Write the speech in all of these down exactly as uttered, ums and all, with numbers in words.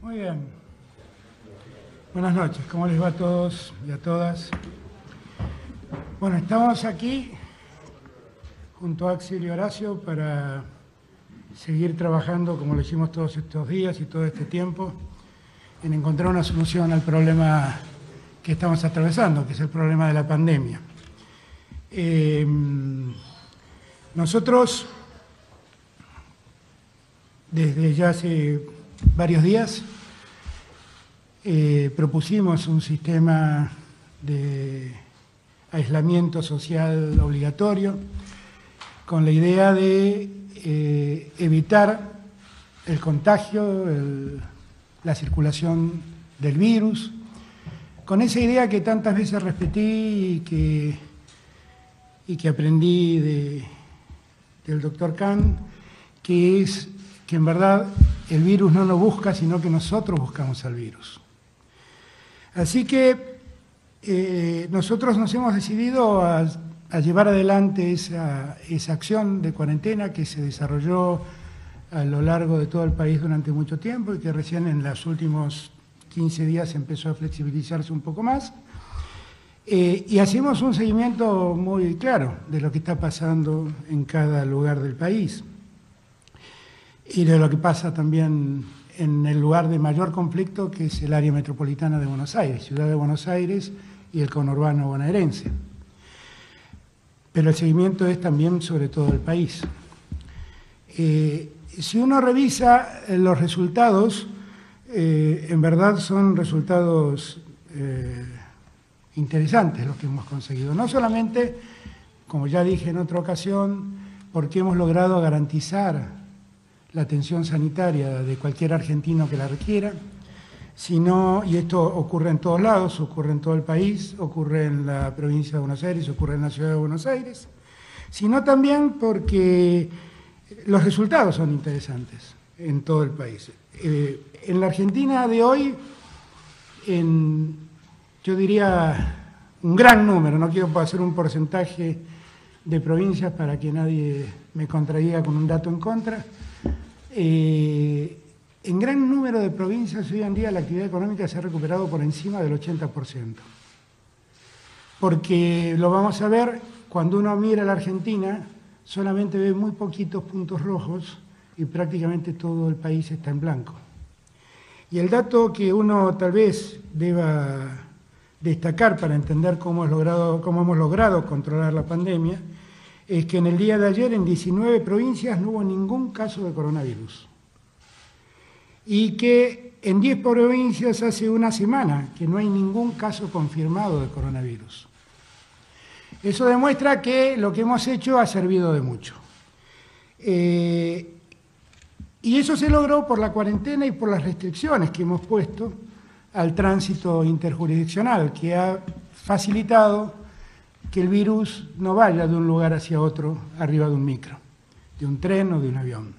Muy bien. Buenas noches, ¿cómo les va a todos y a todas? Bueno, estamos aquí junto a Axel y Horacio para seguir trabajando como lo hicimos todos estos días y todo este tiempo en encontrar una solución al problema que estamos atravesando, que es el problema de la pandemia. Eh, nosotros, desde ya hace varios días, eh, propusimos un sistema de aislamiento social obligatorio con la idea de eh, evitar el contagio, el, la circulación del virus, con esa idea que tantas veces repetí y que, y que aprendí de, del doctor Kahn, que es que en verdad el virus no nos busca, sino que nosotros buscamos al virus. Así que eh, nosotros nos hemos decidido a, a llevar adelante esa, esa acción de cuarentena que se desarrolló a lo largo de todo el país durante mucho tiempo y que recién en los últimos quince días empezó a flexibilizarse un poco más. Eh, y hacemos un seguimiento muy claro de lo que está pasando en cada lugar del país y de lo que pasa también en el lugar de mayor conflicto, que es el área metropolitana de Buenos Aires, Ciudad de Buenos Aires y el conurbano bonaerense. Pero el seguimiento es también sobre todo el país. Eh, si uno revisa los resultados, eh, en verdad son resultados eh, interesantes los que hemos conseguido. No solamente, como ya dije en otra ocasión, porque hemos logrado garantizar la atención sanitaria de cualquier argentino que la requiera, sino, y esto ocurre en todos lados, ocurre en todo el país, ocurre en la provincia de Buenos Aires, ocurre en la ciudad de Buenos Aires, sino también porque los resultados son interesantes en todo el país. Eh, en la Argentina de hoy, en, yo diría un gran número, no quiero hacer un porcentaje de provincias para que nadie me contradiga con un dato en contra. Eh, en gran número de provincias hoy en día la actividad económica se ha recuperado por encima del ochenta por ciento. Porque lo vamos a ver, cuando uno mira a la Argentina, solamente ve muy poquitos puntos rojos y prácticamente todo el país está en blanco. Y el dato que uno tal vez deba destacar para entender cómo, es logrado, cómo hemos logrado controlar la pandemia es que en el día de ayer en diecinueve provincias no hubo ningún caso de coronavirus. Y que en diez provincias hace una semana que no hay ningún caso confirmado de coronavirus. Eso demuestra que lo que hemos hecho ha servido de mucho. Eh, y eso se logró por la cuarentena y por las restricciones que hemos puesto al tránsito interjurisdiccional, que ha facilitado que el virus no vaya de un lugar hacia otro arriba de un micro, de un tren o de un avión.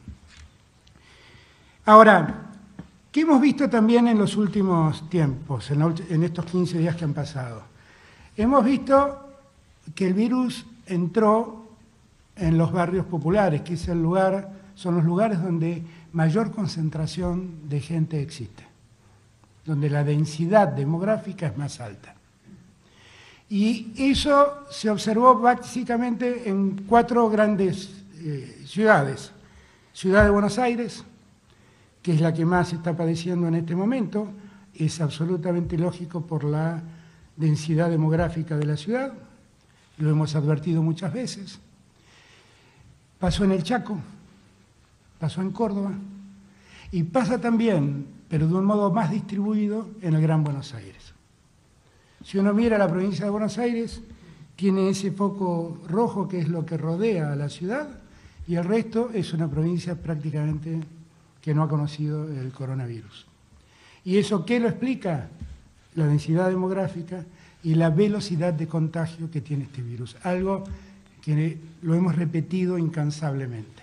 Ahora, ¿qué hemos visto también en los últimos tiempos, en, la, en estos quince días que han pasado? Hemos visto que el virus entró en los barrios populares, que es el lugar, son los lugares donde mayor concentración de gente existe, donde la densidad demográfica es más alta. Y eso se observó básicamente en cuatro grandes eh, ciudades. Ciudad de Buenos Aires, que es la que más está padeciendo en este momento, es absolutamente lógico por la densidad demográfica de la ciudad, lo hemos advertido muchas veces. Pasó en el Chaco, pasó en Córdoba, y pasa también, pero de un modo más distribuido, en el Gran Buenos Aires. Si uno mira la provincia de Buenos Aires, tiene ese foco rojo que es lo que rodea a la ciudad y el resto es una provincia prácticamente que no ha conocido el coronavirus. ¿Y eso qué lo explica? La densidad demográfica y la velocidad de contagio que tiene este virus, algo que lo hemos repetido incansablemente.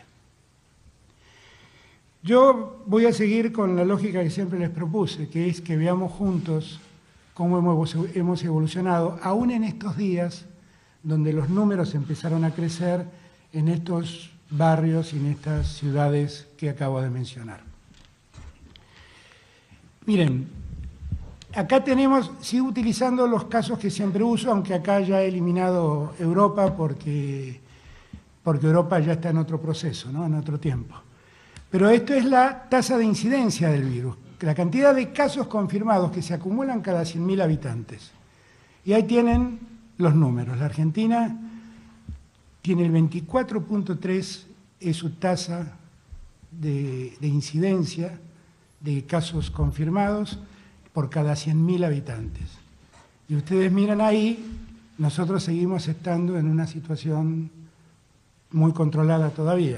Yo voy a seguir con la lógica que siempre les propuse, que es que veamos juntos cómo hemos evolucionado, aún en estos días donde los números empezaron a crecer en estos barrios y en estas ciudades que acabo de mencionar. Miren, acá tenemos, sigo utilizando los casos que siempre uso, aunque acá ya he eliminado Europa porque, porque Europa ya está en otro proceso, ¿no? En otro tiempo. Pero esto es la tasa de incidencia del virus, la cantidad de casos confirmados que se acumulan cada cien mil habitantes. Y ahí tienen los números. La Argentina tiene el veinticuatro punto tres, es su tasa de, de incidencia de casos confirmados por cada cien mil habitantes. Y ustedes miran ahí, nosotros seguimos estando en una situación muy controlada todavía.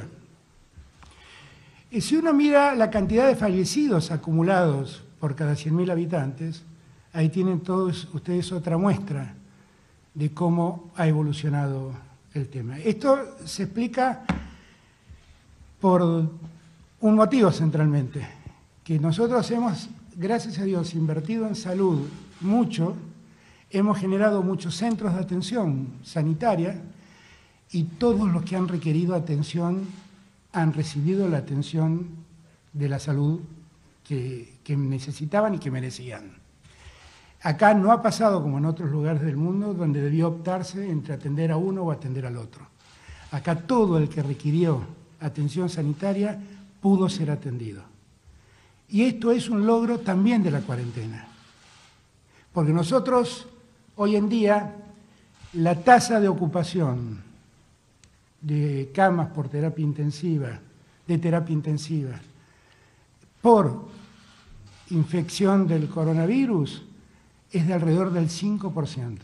Y si uno mira la cantidad de fallecidos acumulados por cada cien mil habitantes, ahí tienen todos ustedes otra muestra de cómo ha evolucionado el tema. Esto se explica por un motivo centralmente, que nosotros hemos, gracias a Dios, invertido en salud mucho, hemos generado muchos centros de atención sanitaria y todos los que han requerido atención han recibido la atención de la salud que, que necesitaban y que merecían. Acá no ha pasado como en otros lugares del mundo donde debió optarse entre atender a uno o atender al otro. Acá todo el que requirió atención sanitaria pudo ser atendido. Y esto es un logro también de la cuarentena. Porque nosotros, hoy en día, la tasa de ocupación de camas por terapia intensiva, de terapia intensiva, por infección del coronavirus, es de alrededor del cinco por ciento.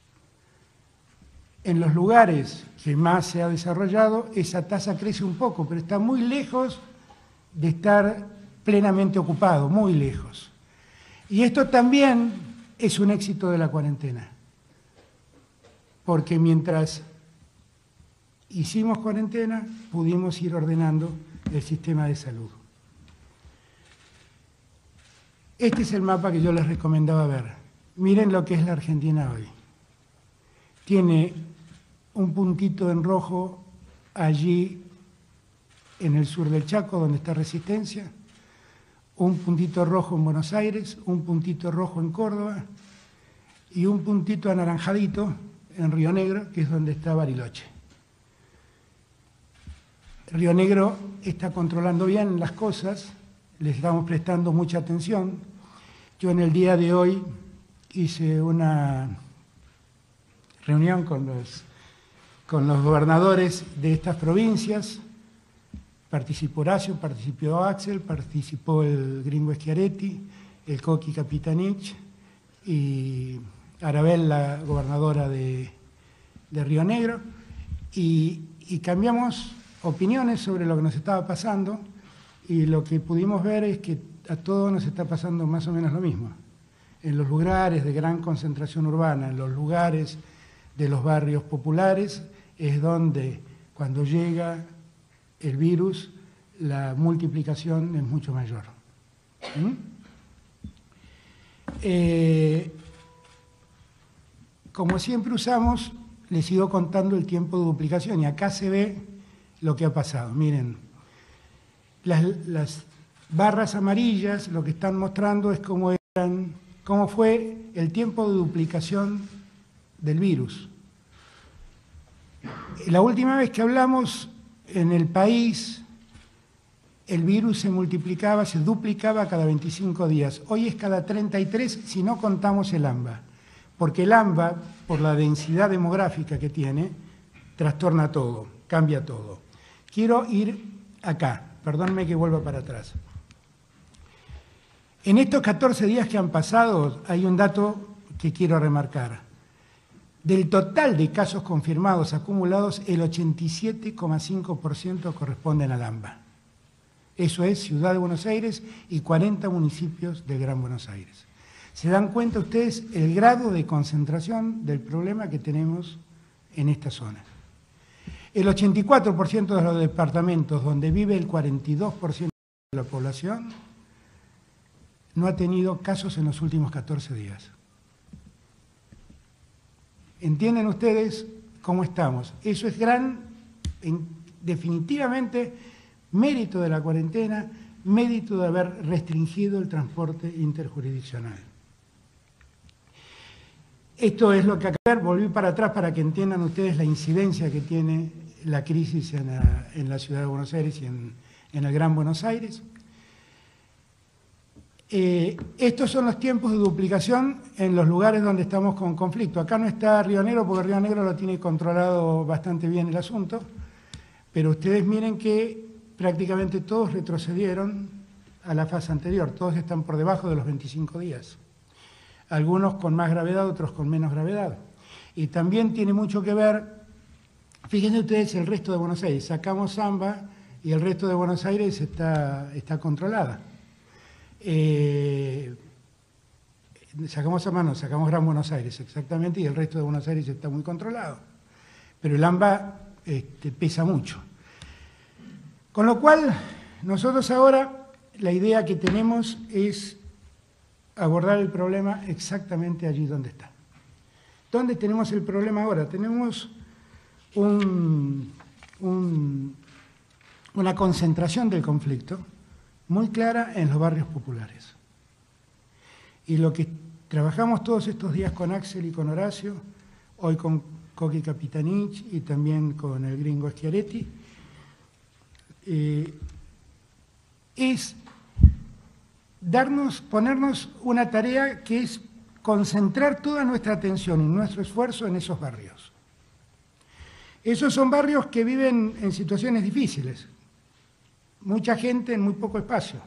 En los lugares que más se ha desarrollado, esa tasa crece un poco, pero está muy lejos de estar plenamente ocupado, muy lejos. Y esto también es un éxito de la cuarentena, porque mientras hicimos cuarentena, pudimos ir ordenando el sistema de salud. Este es el mapa que yo les recomendaba ver. Miren lo que es la Argentina hoy. Tiene un puntito en rojo allí en el sur del Chaco, donde está Resistencia, un puntito rojo en Buenos Aires, un puntito rojo en Córdoba y un puntito anaranjadito en Río Negro, que es donde está Bariloche. Río Negro está controlando bien las cosas, les estamos prestando mucha atención. Yo en el día de hoy hice una reunión con los, con los gobernadores de estas provincias. Participó Horacio, participó Axel, participó el gringo Schiaretti, el Coqui Capitanich y Arabel, la gobernadora de, de Río Negro, y, y cambiamos opiniones sobre lo que nos estaba pasando, y lo que pudimos ver es que a todos nos está pasando más o menos lo mismo. En los lugares de gran concentración urbana, en los lugares de los barrios populares, es donde cuando llega el virus, la multiplicación es mucho mayor. ¿Mm? Eh, como siempre usamos, les sigo contando el tiempo de duplicación, y acá se ve lo que ha pasado. Miren, las, las barras amarillas lo que están mostrando es cómo, eran, cómo fue el tiempo de duplicación del virus. La última vez que hablamos, en el país el virus se multiplicaba, se duplicaba cada veinticinco días. Hoy es cada treinta y tres si no contamos el AMBA, porque el AMBA, por la densidad demográfica que tiene, trastorna todo, cambia todo. Quiero ir acá, perdónme que vuelva para atrás. En estos catorce días que han pasado hay un dato que quiero remarcar. Del total de casos confirmados acumulados, el ochenta y siete coma cinco por ciento corresponden al AMBA. Eso es Ciudad de Buenos Aires y cuarenta municipios del Gran Buenos Aires. ¿Se dan cuenta ustedes el grado de concentración del problema que tenemos en esta zona? El ochenta y cuatro por ciento de los departamentos donde vive el cuarenta y dos por ciento de la población no ha tenido casos en los últimos catorce días. ¿Entienden ustedes cómo estamos? Eso es gran, en, definitivamente, mérito de la cuarentena, mérito de haber restringido el transporte interjurisdiccional. Esto es lo que acabo de ver, volví para atrás para que entiendan ustedes la incidencia que tiene la crisis en la, en la ciudad de Buenos Aires y en, en el Gran Buenos Aires. Eh, estos son los tiempos de duplicación en los lugares donde estamos con conflicto. Acá no está Río Negro porque Río Negro lo tiene controlado bastante bien el asunto, pero ustedes miren que prácticamente todos retrocedieron a la fase anterior, todos están por debajo de los veinticinco días. Algunos con más gravedad, otros con menos gravedad. Y también tiene mucho que ver, fíjense ustedes el resto de Buenos Aires, sacamos Zamba y el resto de Buenos Aires está, está controlada. Eh, sacamos Zamba, no, sacamos Gran Buenos Aires exactamente, y el resto de Buenos Aires está muy controlado. Pero el AMBA este, pesa mucho. Con lo cual, nosotros ahora, la idea que tenemos es abordar el problema exactamente allí donde está. ¿Dónde tenemos el problema ahora? Tenemos un, un, una concentración del conflicto muy clara en los barrios populares. Y lo que trabajamos todos estos días con Axel y con Horacio, hoy con Coqui Capitanich y también con el gringo Schiaretti, eh, es darnos, ponernos una tarea que es concentrar toda nuestra atención y nuestro esfuerzo en esos barrios. Esos son barrios que viven en situaciones difíciles, mucha gente en muy poco espacio,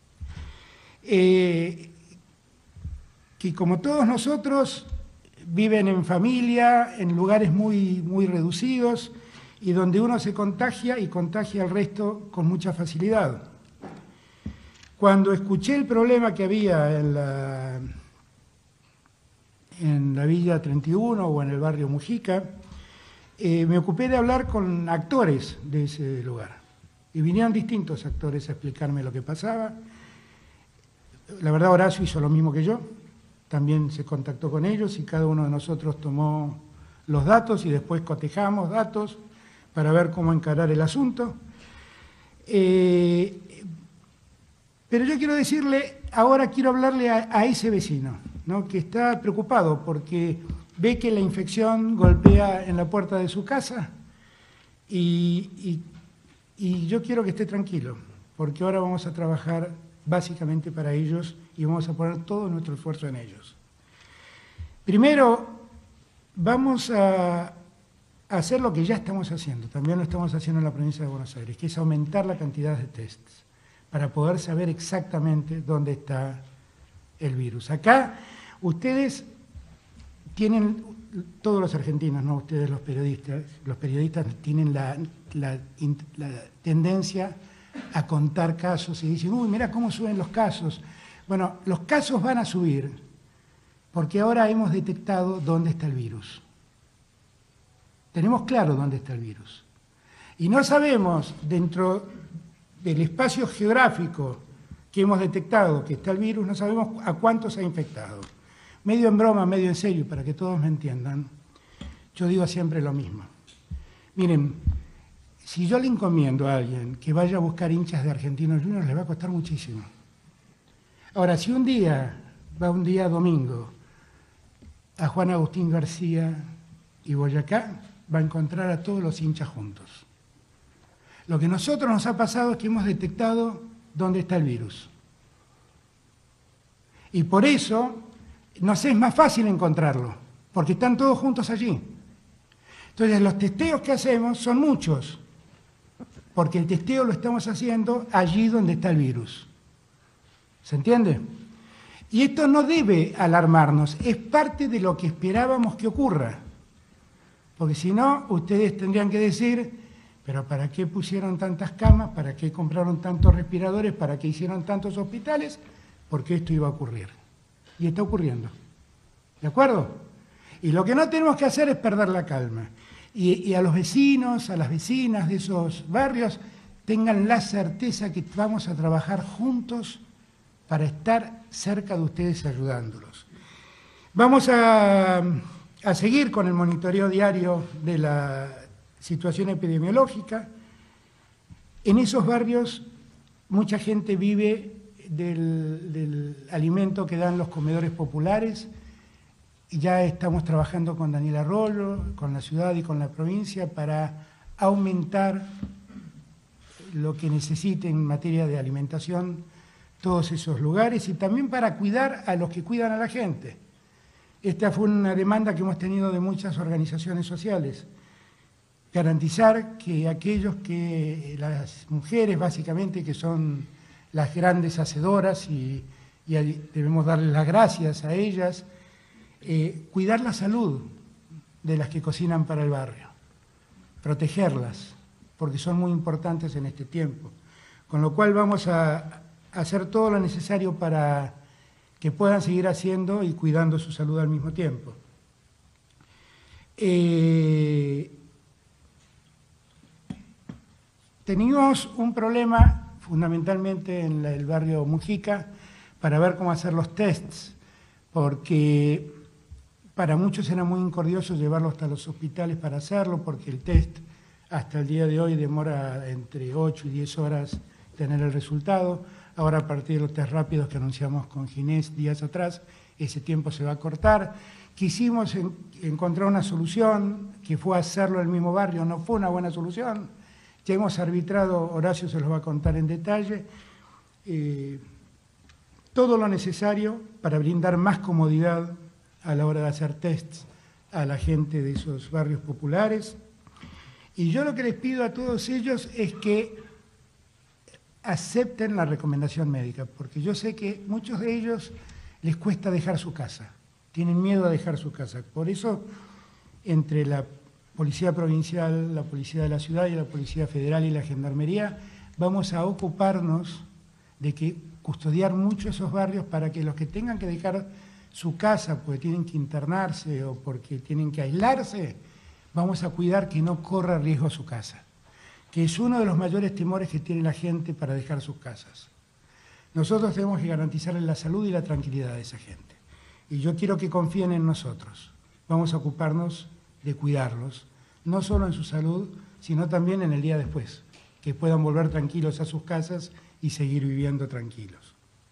eh, que como todos nosotros viven en familia, en lugares muy, muy reducidos y donde uno se contagia y contagia al resto con mucha facilidad. Cuando escuché el problema que había en la, en la Villa treinta y uno o en el barrio Mujica, eh, me ocupé de hablar con actores de ese lugar. Y vinieron distintos actores a explicarme lo que pasaba. La verdad, Horacio hizo lo mismo que yo. También se contactó con ellos y cada uno de nosotros tomó los datos y después cotejamos datos para ver cómo encarar el asunto. Eh, Pero yo quiero decirle, ahora quiero hablarle a, a ese vecino, ¿no?, que está preocupado porque ve que la infección golpea en la puerta de su casa y, y, y yo quiero que esté tranquilo, porque ahora vamos a trabajar básicamente para ellos y vamos a poner todo nuestro esfuerzo en ellos. Primero, vamos a hacer lo que ya estamos haciendo, también lo estamos haciendo en la provincia de Buenos Aires, que es aumentar la cantidad de tests, para poder saber exactamente dónde está el virus. Acá ustedes tienen, todos los argentinos, no ustedes los periodistas, los periodistas tienen la, la, la tendencia a contar casos y dicen, uy, mira cómo suben los casos. Bueno, los casos van a subir porque ahora hemos detectado dónde está el virus. Tenemos claro dónde está el virus. Y no sabemos dentro del espacio geográfico que hemos detectado que está el virus, no sabemos a cuántos ha infectado. Medio en broma, medio en serio, para que todos me entiendan, yo digo siempre lo mismo. Miren, si yo le encomiendo a alguien que vaya a buscar hinchas de Argentinos Juniors, le va a costar muchísimo. Ahora, si un día, va un día domingo, a Juan Agustín García y Boyacá, va a encontrar a todos los hinchas juntos. Lo que a nosotros nos ha pasado es que hemos detectado dónde está el virus. Y por eso nos es más fácil encontrarlo, porque están todos juntos allí. Entonces los testeos que hacemos son muchos, porque el testeo lo estamos haciendo allí donde está el virus. ¿Se entiende? Y esto no debe alarmarnos, es parte de lo que esperábamos que ocurra. Porque si no, ustedes tendrían que decir, pero ¿para qué pusieron tantas camas? ¿Para qué compraron tantos respiradores? ¿Para qué hicieron tantos hospitales? Porque esto iba a ocurrir. Y está ocurriendo. ¿De acuerdo? Y lo que no tenemos que hacer es perder la calma. Y, y a los vecinos, a las vecinas de esos barrios, tengan la certeza que vamos a trabajar juntos para estar cerca de ustedes ayudándolos. Vamos a, a seguir con el monitoreo diario de la situación epidemiológica. En esos barrios mucha gente vive del, del alimento que dan los comedores populares. Ya estamos trabajando con Daniel Arroyo, con la ciudad y con la provincia para aumentar lo que necesiten en materia de alimentación todos esos lugares y también para cuidar a los que cuidan a la gente. Esta fue una demanda que hemos tenido de muchas organizaciones sociales. Garantizar que aquellos que, las mujeres básicamente, que son las grandes hacedoras y, y debemos darles las gracias a ellas, eh, cuidar la salud de las que cocinan para el barrio, protegerlas, porque son muy importantes en este tiempo. Con lo cual vamos a hacer todo lo necesario para que puedan seguir haciendo y cuidando su salud al mismo tiempo. Eh, teníamos un problema fundamentalmente en la, el barrio Mujica para ver cómo hacer los tests, porque para muchos era muy incordioso llevarlo hasta los hospitales para hacerlo, porque el test hasta el día de hoy demora entre ocho y diez horas tener el resultado. Ahora, a partir de los test rápidos que anunciamos con Ginés días atrás, ese tiempo se va a cortar. Quisimos en, encontrar una solución, que fue hacerlo en el mismo barrio, no fue una buena solución. Ya hemos arbitrado, Horacio se los va a contar en detalle, eh, todo lo necesario para brindar más comodidad a la hora de hacer tests a la gente de esos barrios populares. Y yo lo que les pido a todos ellos es que acepten la recomendación médica, porque yo sé que muchos de ellos les cuesta dejar su casa, tienen miedo a dejar su casa. Por eso, entre la Policía Provincial, la Policía de la Ciudad y la Policía Federal y la Gendarmería, vamos a ocuparnos de que custodiar mucho esos barrios para que los que tengan que dejar su casa porque tienen que internarse o porque tienen que aislarse, vamos a cuidar que no corra riesgo su casa, que es uno de los mayores temores que tiene la gente para dejar sus casas. Nosotros tenemos que garantizarles la salud y la tranquilidad de esa gente. Y yo quiero que confíen en nosotros. Vamos a ocuparnos de cuidarlos, no solo en su salud, sino también en el día después, que puedan volver tranquilos a sus casas y seguir viviendo tranquilos.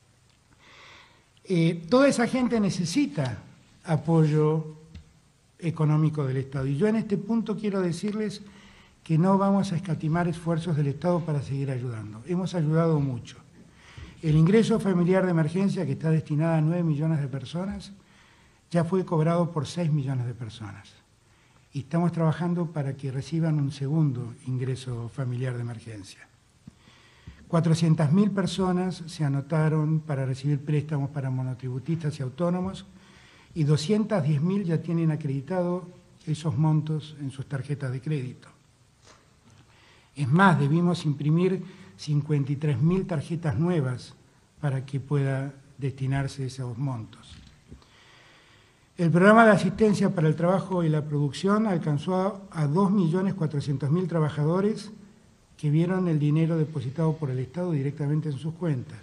Eh, toda esa gente necesita apoyo económico del Estado. Y yo en este punto quiero decirles que no vamos a escatimar esfuerzos del Estado para seguir ayudando. Hemos ayudado mucho. El ingreso familiar de emergencia, que está destinado a nueve millones de personas, ya fue cobrado por seis millones de personas. Y estamos trabajando para que reciban un segundo ingreso familiar de emergencia. cuatrocientas mil personas se anotaron para recibir préstamos para monotributistas y autónomos y doscientas diez mil ya tienen acreditado esos montos en sus tarjetas de crédito. Es más, debimos imprimir cincuenta y tres mil tarjetas nuevas para que pueda destinarse esos montos. El programa de asistencia para el trabajo y la producción alcanzó a dos millones cuatrocientos mil trabajadores que vieron el dinero depositado por el Estado directamente en sus cuentas.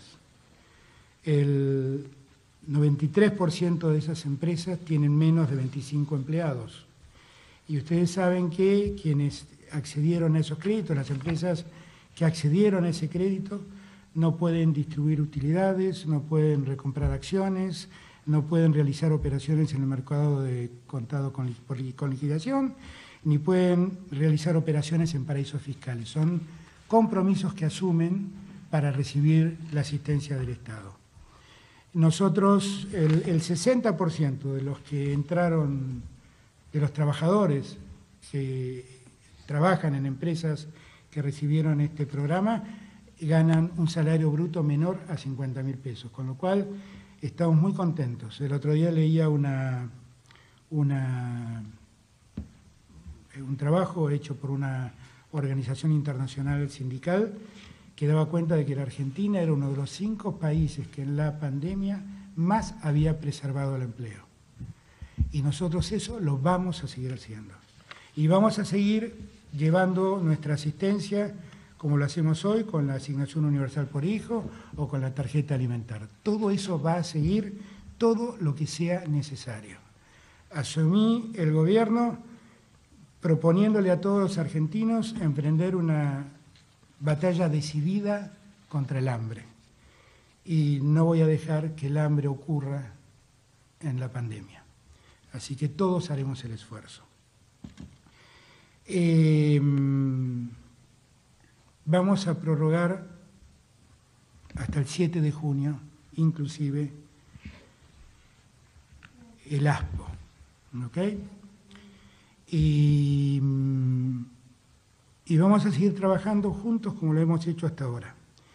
El noventa y tres por ciento de esas empresas tienen menos de veinticinco empleados. Y ustedes saben que quienes accedieron a esos créditos, las empresas que accedieron a ese crédito, no pueden distribuir utilidades, no pueden recomprar acciones, no pueden realizar operaciones en el mercado de contado con, con liquidación, ni pueden realizar operaciones en paraísos fiscales. Son compromisos que asumen para recibir la asistencia del Estado. Nosotros, el, el sesenta por ciento de los que entraron, de los trabajadores que trabajan en empresas que recibieron este programa, ganan un salario bruto menor a cincuenta mil pesos, con lo cual estamos muy contentos. El otro día leía una, una, un trabajo hecho por una organización internacional sindical que daba cuenta de que la Argentina era uno de los cinco países que en la pandemia más había preservado el empleo. Y nosotros eso lo vamos a seguir haciendo. Y vamos a seguir llevando nuestra asistencia como lo hacemos hoy con la asignación universal por hijo o con la tarjeta alimentar. Todo eso va a seguir, todo lo que sea necesario. Asumí el gobierno proponiéndole a todos los argentinos emprender una batalla decidida contra el hambre. Y no voy a dejar que el hambre ocurra en la pandemia. Así que todos haremos el esfuerzo. Eh, vamos a prorrogar hasta el siete de junio, inclusive, el ASPO, ¿ok? Y, y vamos a seguir trabajando juntos como lo hemos hecho hasta ahora.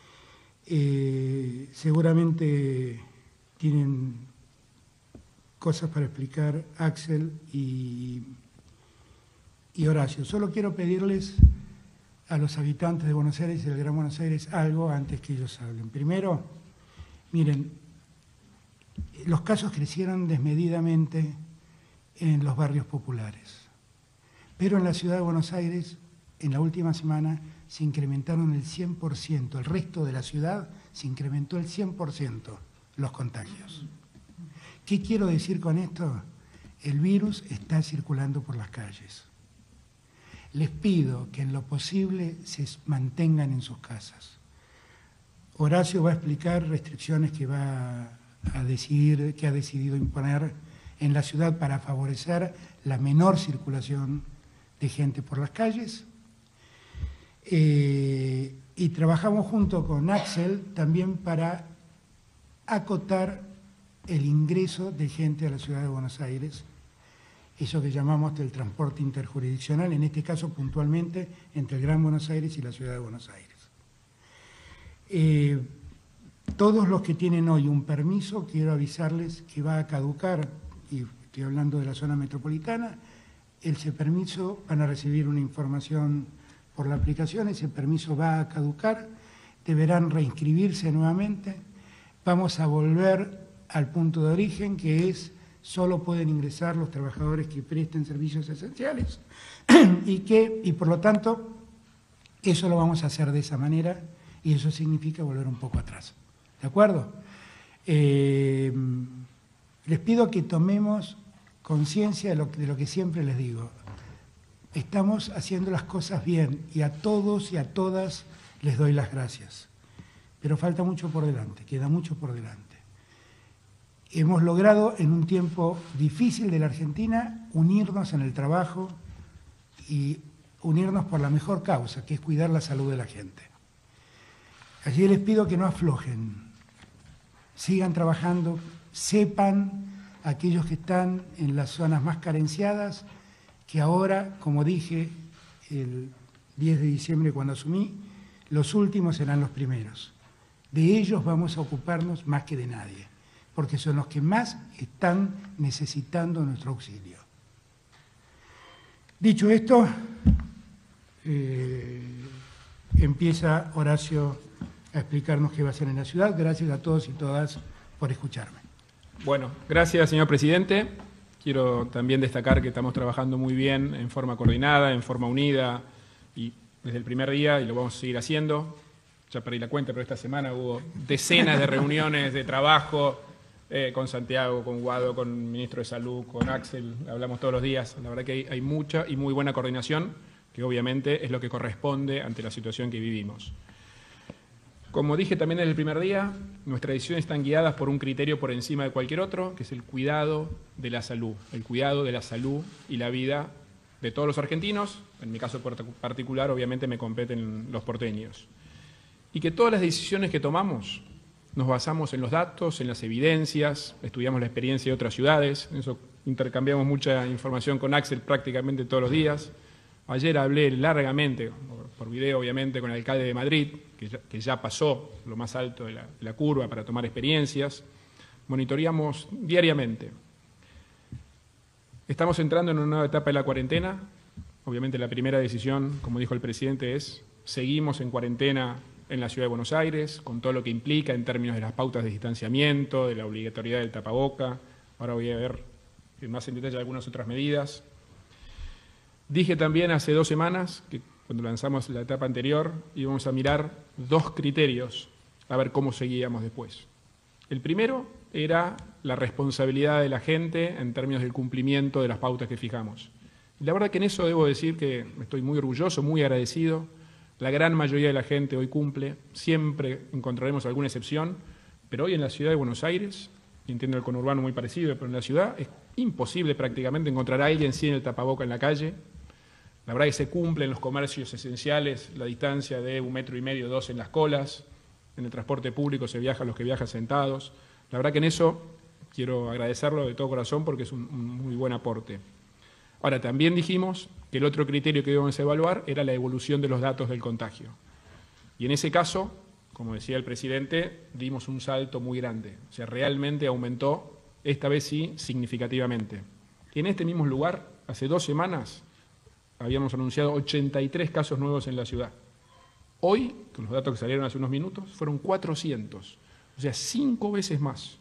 Eh, seguramente tienen cosas para explicar Axel y, y Horacio. Solo quiero pedirles a los habitantes de Buenos Aires y del Gran Buenos Aires algo antes que ellos hablen. Primero, miren, los casos crecieron desmedidamente en los barrios populares, pero en la ciudad de Buenos Aires, en la última semana, se incrementaron el cien por ciento, el resto de la ciudad se incrementó el cien por ciento los contagios. ¿Qué quiero decir con esto? El virus está circulando por las calles. Les pido que en lo posible se mantengan en sus casas. Horacio va a explicar restricciones que va a decidir, que ha decidido imponer en la ciudad para favorecer la menor circulación de gente por las calles. Eh, y trabajamos junto con Axel también para acotar el ingreso de gente a la ciudad de Buenos Aires, eso que llamamos del transporte interjurisdiccional, en este caso puntualmente entre el Gran Buenos Aires y la ciudad de Buenos Aires. Eh, todos los que tienen hoy un permiso, quiero avisarles que va a caducar, y estoy hablando de la zona metropolitana, ese permiso van a recibir una información por la aplicación, ese permiso va a caducar, deberán reinscribirse nuevamente, vamos a volver al punto de origen, que es solo pueden ingresar los trabajadores que presten servicios esenciales y que, y por lo tanto, eso lo vamos a hacer de esa manera y eso significa volver un poco atrás. ¿De acuerdo? Eh, les pido que tomemos conciencia de lo, de lo que siempre les digo. Estamos haciendo las cosas bien y a todos y a todas les doy las gracias. Pero falta mucho por delante, queda mucho por delante. Hemos logrado en un tiempo difícil de la Argentina unirnos en el trabajo y unirnos por la mejor causa, que es cuidar la salud de la gente. Allí les pido que no aflojen, sigan trabajando, sepan aquellos que están en las zonas más carenciadas, que ahora, como dije el diez de diciembre cuando asumí, los últimos serán los primeros. De ellos vamos a ocuparnos más que de nadie, porque son los que más están necesitando nuestro auxilio. Dicho esto, eh, empieza Horacio a explicarnos qué va a hacer en la ciudad. Gracias a todos y todas por escucharme. Bueno, gracias, señor presidente. Quiero también destacar que estamos trabajando muy bien, en forma coordinada, en forma unida, y desde el primer día, y lo vamos a seguir haciendo. Ya perdí la cuenta, pero esta semana hubo decenas de reuniones de trabajo eh, con Santiago, con Guado, con el ministro de Salud, con Axel, hablamos todos los días. La verdad que hay, hay mucha y muy buena coordinación, que obviamente es lo que corresponde ante la situación que vivimos. Como dije también desde el primer día, nuestras decisiones están guiadas por un criterio por encima de cualquier otro, que es el cuidado de la salud, el cuidado de la salud y la vida de todos los argentinos. En mi caso particular, obviamente, me competen los porteños. Y que todas las decisiones que tomamos nos basamos en los datos, en las evidencias, estudiamos la experiencia de otras ciudades, en eso intercambiamos mucha información con Axel prácticamente todos los días. Ayer hablé largamente, por video obviamente, con el alcalde de Madrid, que ya, que ya pasó lo más alto de la, de la curva para tomar experiencias. Monitoreamos diariamente. Estamos entrando en una nueva etapa de la cuarentena. Obviamente la primera decisión, como dijo el presidente, es seguimos en cuarentena en la Ciudad de Buenos Aires, con todo lo que implica en términos de las pautas de distanciamiento, de la obligatoriedad del tapaboca. Ahora voy a ver más en detalle algunas otras medidas. Dije también hace dos semanas, que cuando lanzamos la etapa anterior, íbamos a mirar dos criterios, a ver cómo seguíamos después. El primero era la responsabilidad de la gente en términos del cumplimiento de las pautas que fijamos. Y la verdad que en eso debo decir que estoy muy orgulloso, muy agradecido La gran mayoría de la gente hoy cumple, siempre encontraremos alguna excepción, pero hoy en la ciudad de Buenos Aires, y entiendo el conurbano muy parecido, pero en la ciudad es imposible prácticamente encontrar a alguien sin el tapaboca en la calle. La verdad que se cumple en los comercios esenciales la distancia de un metro y medio, dos en las colas. En el transporte público se viaja los que viajan sentados. La verdad que en eso quiero agradecerlo de todo corazón porque es un, un muy buen aporte. Ahora, también dijimos que el otro criterio que íbamos a evaluar era la evolución de los datos del contagio. Y en ese caso, como decía el presidente, dimos un salto muy grande. O sea, realmente aumentó, esta vez sí, significativamente. Y en este mismo lugar, hace dos semanas, habíamos anunciado ochenta y tres casos nuevos en la ciudad. Hoy, con los datos que salieron hace unos minutos, fueron cuatrocientos, o sea, cinco veces más.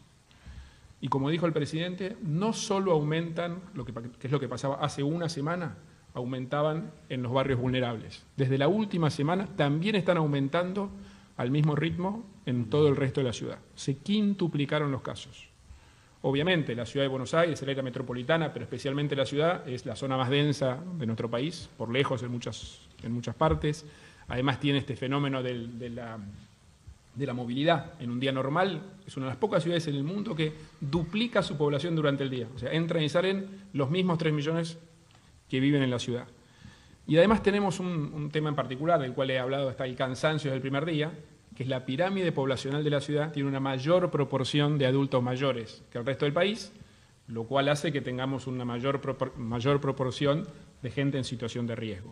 Y como dijo el presidente, no solo aumentan, lo que, que es lo que pasaba hace una semana, aumentaban en los barrios vulnerables. Desde la última semana también están aumentando al mismo ritmo en todo el resto de la ciudad. Se quintuplicaron los casos. Obviamente, la ciudad de Buenos Aires, el área metropolitana, pero especialmente la ciudad, es la zona más densa de nuestro país, por lejos en muchas, en muchas partes. Además tiene este fenómeno del, de, la, de la movilidad. En un día normal es una de las pocas ciudades en el mundo que duplica su población durante el día. O sea, entran y salen los mismos tres millones que viven en la ciudad. Y además tenemos un, un tema en particular, del cual he hablado hasta el cansancio del primer día, que es la pirámide poblacional de la ciudad, tiene una mayor proporción de adultos mayores que el resto del país, lo cual hace que tengamos una mayor, propor- mayor proporción de gente en situación de riesgo.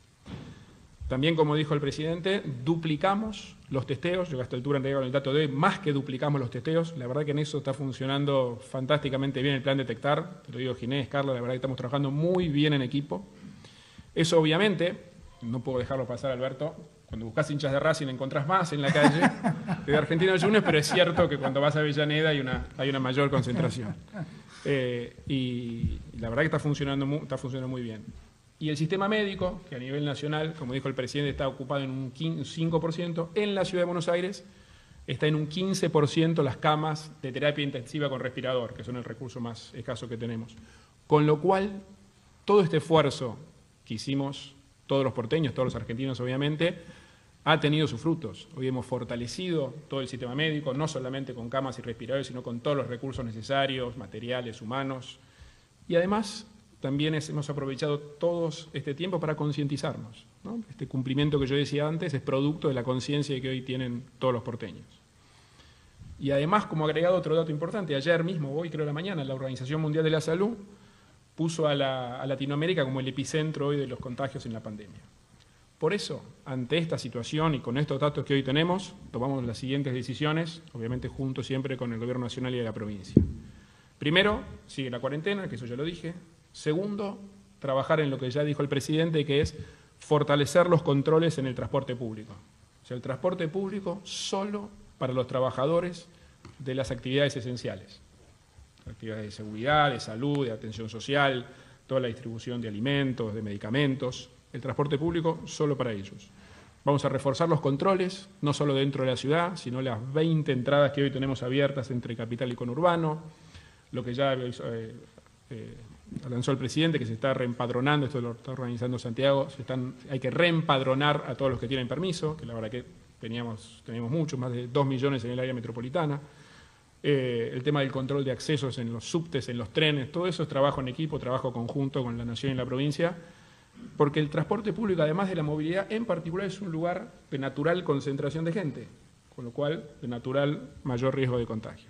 También, como dijo el presidente, duplicamos los testeos. Yo a esta altura entrego el dato de hoy, más que duplicamos los testeos. La verdad que en eso está funcionando fantásticamente bien el plan Detectar. Te lo digo, Ginés, Carla, la verdad que estamos trabajando muy bien en equipo. Eso obviamente, no puedo dejarlo pasar, Alberto, cuando buscas hinchas de Racing encontrás más en la calle que de Argentinos Juniors, pero es cierto que cuando vas a Avellaneda hay una, hay una mayor concentración. Eh, y la verdad que está funcionando, muy, está funcionando muy bien. Y el sistema médico, que a nivel nacional, como dijo el presidente, está ocupado en un cinco por ciento, en la ciudad de Buenos Aires está en un quince por ciento las camas de terapia intensiva con respirador, que son el recurso más escaso que tenemos. Con lo cual, todo este esfuerzo que hicimos todos los porteños, todos los argentinos obviamente, ha tenido sus frutos. Hoy hemos fortalecido todo el sistema médico, no solamente con camas y respiradores, sino con todos los recursos necesarios, materiales, humanos. Y además, también es, hemos aprovechado todo este tiempo para concientizarnos, ¿no? Este cumplimiento que yo decía antes es producto de la conciencia que hoy tienen todos los porteños. Y además, como agregado otro dato importante, ayer mismo, hoy creo de la mañana, la Organización Mundial de la Salud puso a, la, a Latinoamérica como el epicentro hoy de los contagios en la pandemia. Por eso, ante esta situación y con estos datos que hoy tenemos, tomamos las siguientes decisiones, obviamente juntos siempre con el Gobierno Nacional y de la provincia. Primero, sigue la cuarentena, que eso ya lo dije. Segundo, trabajar en lo que ya dijo el presidente, que es fortalecer los controles en el transporte público. O sea, el transporte público solo para los trabajadores de las actividades esenciales. Actividades de seguridad, de salud, de atención social, toda la distribución de alimentos, de medicamentos. El transporte público solo para ellos. Vamos a reforzar los controles, no solo dentro de la ciudad, sino las veinte entradas que hoy tenemos abiertas entre capital y conurbano, lo que ya eh, eh, lanzó el presidente, que se está reempadronando, esto lo está organizando Santiago, se están, hay que reempadronar a todos los que tienen permiso, que la verdad que teníamos, teníamos muchos, más de dos millones en el área metropolitana. Eh, el tema del control de accesos en los subtes, en los trenes, todo eso es trabajo en equipo, trabajo conjunto con la Nación y la provincia, porque el transporte público, además de la movilidad, en particular es un lugar de natural concentración de gente, con lo cual de natural mayor riesgo de contagio.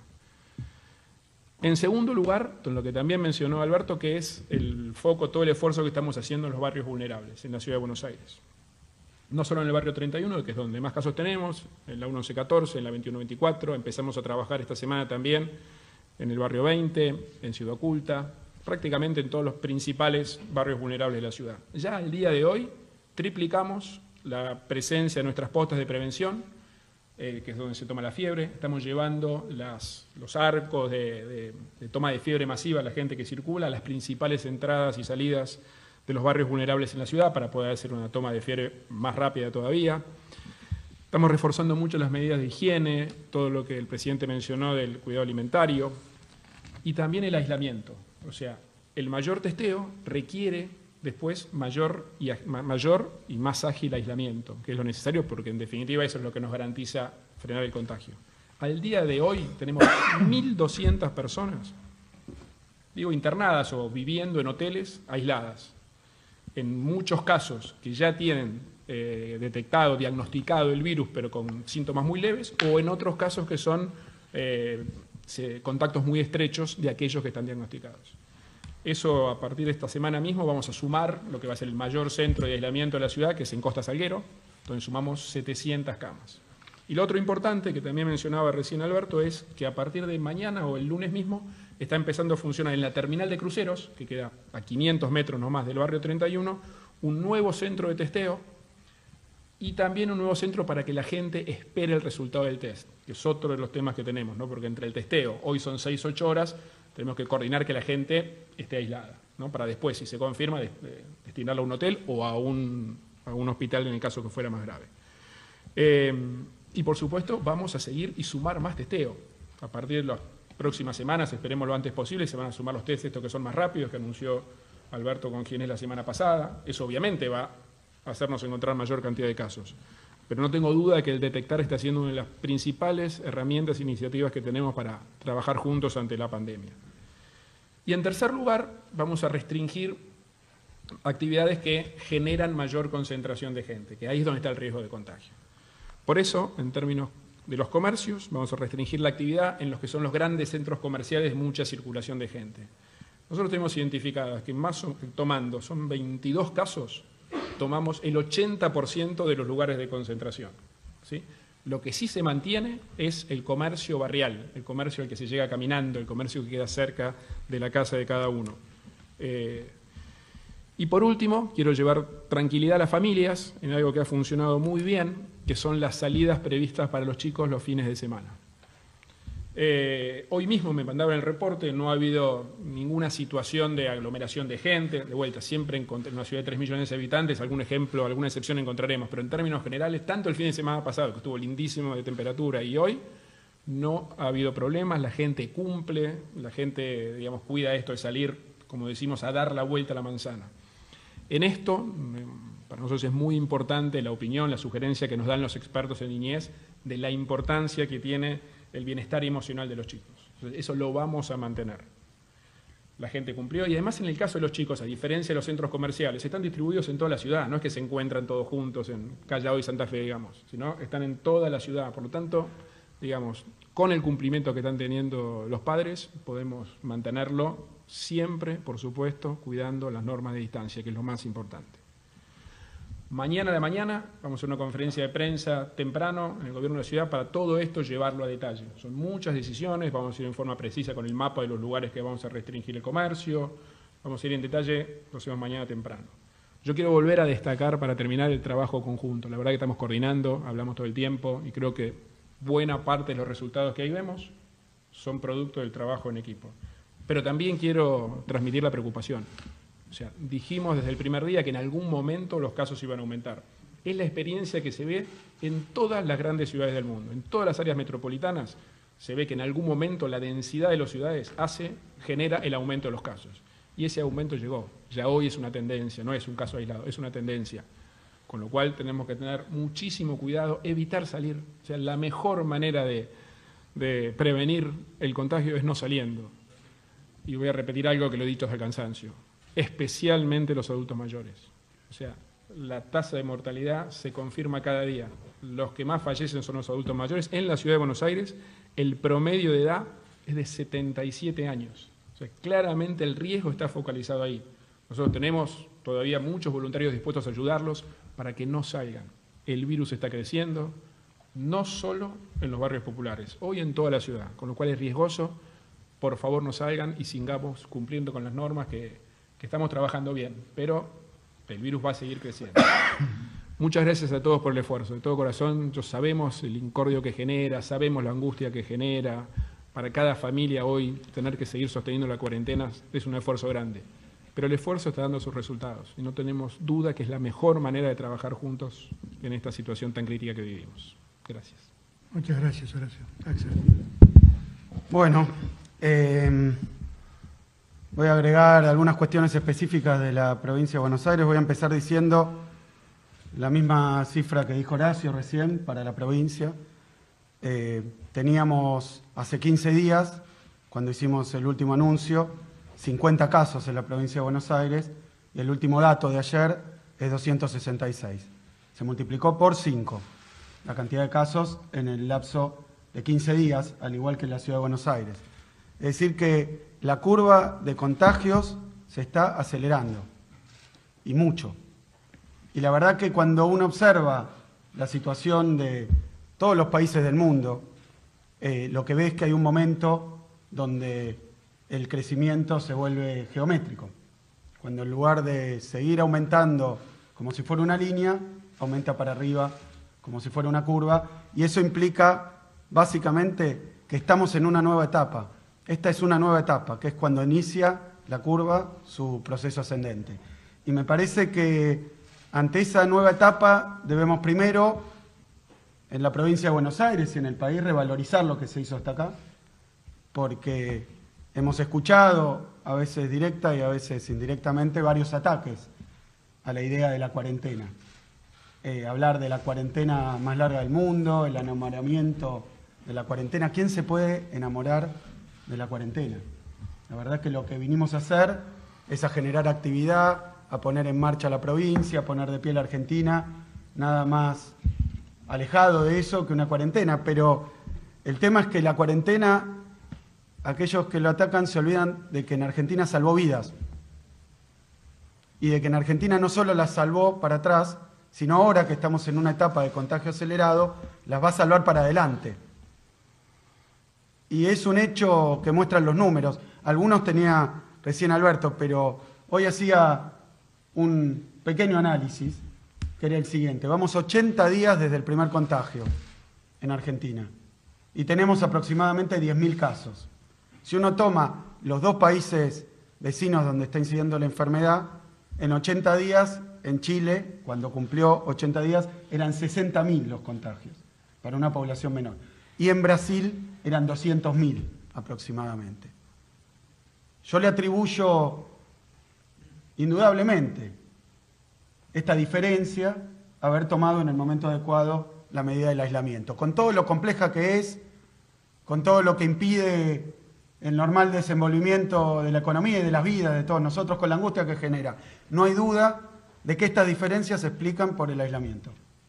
En segundo lugar, con lo que también mencionó Alberto, que es el foco, todo el esfuerzo que estamos haciendo en los barrios vulnerables en la Ciudad de Buenos Aires. No solo en el barrio treinta y uno, que es donde más casos tenemos, en la once catorce, en la veintiuno veinticuatro, empezamos a trabajar esta semana también en el barrio veinte, en Ciudad Oculta, prácticamente en todos los principales barrios vulnerables de la ciudad. Ya al día de hoy triplicamos la presencia de nuestras postas de prevención, eh, que es donde se toma la fiebre. Estamos llevando las, los arcos de, de, de toma de fiebre masiva a la gente que circula, a las principales entradas y salidas de los barrios vulnerables en la ciudad para poder hacer una toma de fiebre más rápida todavía. Estamos reforzando mucho las medidas de higiene, todo lo que el presidente mencionó del cuidado alimentario y también el aislamiento. O sea, el mayor testeo requiere después mayor y, mayor y más ágil aislamiento, que es lo necesario porque en definitiva eso es lo que nos garantiza frenar el contagio. Al día de hoy tenemos mil doscientas personas, digo internadas o viviendo en hoteles aisladas. En muchos casos que ya tienen eh, detectado, diagnosticado el virus, pero con síntomas muy leves, o en otros casos que son eh, se, contactos muy estrechos de aquellos que están diagnosticados. Eso, a partir de esta semana mismo, vamos a sumar lo que va a ser el mayor centro de aislamiento de la ciudad, que es en Costa Salguero, donde sumamos setecientas camas. Y lo otro importante, que también mencionaba recién Alberto, es que a partir de mañana o el lunes mismo está empezando a funcionar en la terminal de cruceros, que queda a quinientos metros nomás del barrio treinta y uno, un nuevo centro de testeo y también un nuevo centro para que la gente espere el resultado del test, que es otro de los temas que tenemos, ¿no? Porque entre el testeo, hoy son seis, ocho horas, tenemos que coordinar que la gente esté aislada, ¿no? Para después, si se confirma, destinarla a un hotel o a un, a un hospital en el caso que fuera más grave. Eh, y por supuesto vamos a seguir y sumar más testeo. A partir de las próximas semanas, esperemos lo antes posible, se van a sumar los test estos que son más rápidos, que anunció Alberto con quien es la semana pasada. Eso obviamente va a hacernos encontrar mayor cantidad de casos. Pero no tengo duda de que el detectar está siendo una de las principales herramientas e iniciativas que tenemos para trabajar juntos ante la pandemia. Y en tercer lugar, vamos a restringir actividades que generan mayor concentración de gente, que ahí es donde está el riesgo de contagio. Por eso, en términos de los comercios, vamos a restringir la actividad en los que son los grandes centros comerciales de mucha circulación de gente. Nosotros tenemos identificadas que más o, tomando, son veintidós casos, tomamos el ochenta por ciento de los lugares de concentración, ¿sí? Lo que sí se mantiene es el comercio barrial, el comercio al que se llega caminando, el comercio que queda cerca de la casa de cada uno. Eh, y por último, quiero llevar tranquilidad a las familias en algo que ha funcionado muy bien, que son las salidas previstas para los chicos los fines de semana. Eh, hoy mismo me mandaban el reporte, no ha habido ninguna situación de aglomeración de gente, de vuelta, siempre en una ciudad de tres millones de habitantes, algún ejemplo, alguna excepción encontraremos, pero en términos generales, tanto el fin de semana pasado, que estuvo lindísimo de temperatura, y hoy, no ha habido problemas, la gente cumple, la gente, digamos, cuida esto de salir, como decimos, a dar la vuelta a la manzana. En esto, para nosotros es muy importante la opinión, la sugerencia que nos dan los expertos en niñez de la importancia que tiene el bienestar emocional de los chicos. Entonces, eso lo vamos a mantener. La gente cumplió y además en el caso de los chicos, a diferencia de los centros comerciales, están distribuidos en toda la ciudad, no es que se encuentran todos juntos en Callao y Santa Fe, digamos, sino están en toda la ciudad. Por lo tanto, digamos, con el cumplimiento que están teniendo los padres, podemos mantenerlo siempre, por supuesto, cuidando las normas de distancia, que es lo más importante. Mañana a la mañana vamos a hacer una conferencia de prensa temprano en el gobierno de la ciudad para todo esto llevarlo a detalle. Son muchas decisiones, vamos a ir en forma precisa con el mapa de los lugares que vamos a restringir el comercio, vamos a ir en detalle, lo hacemos mañana temprano. Yo quiero volver a destacar para terminar el trabajo conjunto. La verdad que estamos coordinando, hablamos todo el tiempo y creo que buena parte de los resultados que ahí vemos son producto del trabajo en equipo. Pero también quiero transmitir la preocupación. O sea, dijimos desde el primer día que en algún momento los casos iban a aumentar. Es la experiencia que se ve en todas las grandes ciudades del mundo. En todas las áreas metropolitanas se ve que en algún momento la densidad de las ciudades hace, genera el aumento de los casos. Y ese aumento llegó. Ya hoy es una tendencia, no es un caso aislado, es una tendencia. Con lo cual tenemos que tener muchísimo cuidado, evitar salir. O sea, la mejor manera de, de prevenir el contagio es no saliendo. Y voy a repetir algo que lo he dicho hasta el cansancio. Especialmente los adultos mayores. O sea, la tasa de mortalidad se confirma cada día. Los que más fallecen son los adultos mayores. En la ciudad de Buenos Aires, el promedio de edad es de setenta y siete años. O sea, claramente el riesgo está focalizado ahí. Nosotros tenemos todavía muchos voluntarios dispuestos a ayudarlos para que no salgan. El virus está creciendo, no solo en los barrios populares, hoy en toda la ciudad, con lo cual es riesgoso. Por favor, no salgan y sigamos cumpliendo con las normas que que estamos trabajando bien, pero el virus va a seguir creciendo. Muchas gracias a todos por el esfuerzo, de todo corazón. Yo sabemos el incordio que genera, sabemos la angustia que genera. Para cada familia hoy tener que seguir sosteniendo la cuarentena es un esfuerzo grande, pero el esfuerzo está dando sus resultados y no tenemos duda que es la mejor manera de trabajar juntos en esta situación tan crítica que vivimos. Gracias. Muchas gracias, Horacio. Axel. Bueno, eh... Voy a agregar algunas cuestiones específicas de la provincia de Buenos Aires. Voy a empezar diciendo la misma cifra que dijo Horacio recién para la provincia. Eh, teníamos hace quince días, cuando hicimos el último anuncio, cincuenta casos en la provincia de Buenos Aires y el último dato de ayer es doscientos sesenta y seis. Se multiplicó por cinco la cantidad de casos en el lapso de quince días, al igual que en la ciudad de Buenos Aires. Es decir que la curva de contagios se está acelerando, y mucho. Y la verdad que cuando uno observa la situación de todos los países del mundo, eh, lo que ve es que hay un momento donde el crecimiento se vuelve geométrico. Cuando en lugar de seguir aumentando como si fuera una línea, aumenta para arriba como si fuera una curva, y eso implica básicamente que estamos en una nueva etapa. Esta es una nueva etapa, que es cuando inicia la curva su proceso ascendente. Y me parece que ante esa nueva etapa debemos primero, en la provincia de Buenos Aires y en el país, revalorizar lo que se hizo hasta acá, porque hemos escuchado, a veces directa y a veces indirectamente, varios ataques a la idea de la cuarentena. Eh, hablar de la cuarentena más larga del mundo, el enamoramiento de la cuarentena. ¿Quién se puede enamorar de la cuarentena? La verdad es que lo que vinimos a hacer es a generar actividad, a poner en marcha la provincia, a poner de pie la Argentina, nada más alejado de eso que una cuarentena. Pero el tema es que la cuarentena, aquellos que lo atacan se olvidan de que en Argentina salvó vidas y de que en Argentina no solo las salvó para atrás, sino ahora que estamos en una etapa de contagio acelerado, las va a salvar para adelante. Y es un hecho que muestran los números. Algunos tenía recién Alberto, pero hoy hacía un pequeño análisis, que era el siguiente. Vamos ochenta días desde el primer contagio en Argentina y tenemos aproximadamente diez mil casos. Si uno toma los dos países vecinos donde está incidiendo la enfermedad, en ochenta días, en Chile, cuando cumplió ochenta días, eran sesenta mil los contagios para una población menor. Y en Brasil eran doscientos mil aproximadamente. Yo le atribuyo indudablemente esta diferencia a haber tomado en el momento adecuado la medida del aislamiento. Con todo lo compleja que es, con todo lo que impide el normal desenvolvimiento de la economía y de las vidas de todos nosotros, con la angustia que genera, no hay duda de que estas diferencias se explican por el aislamiento.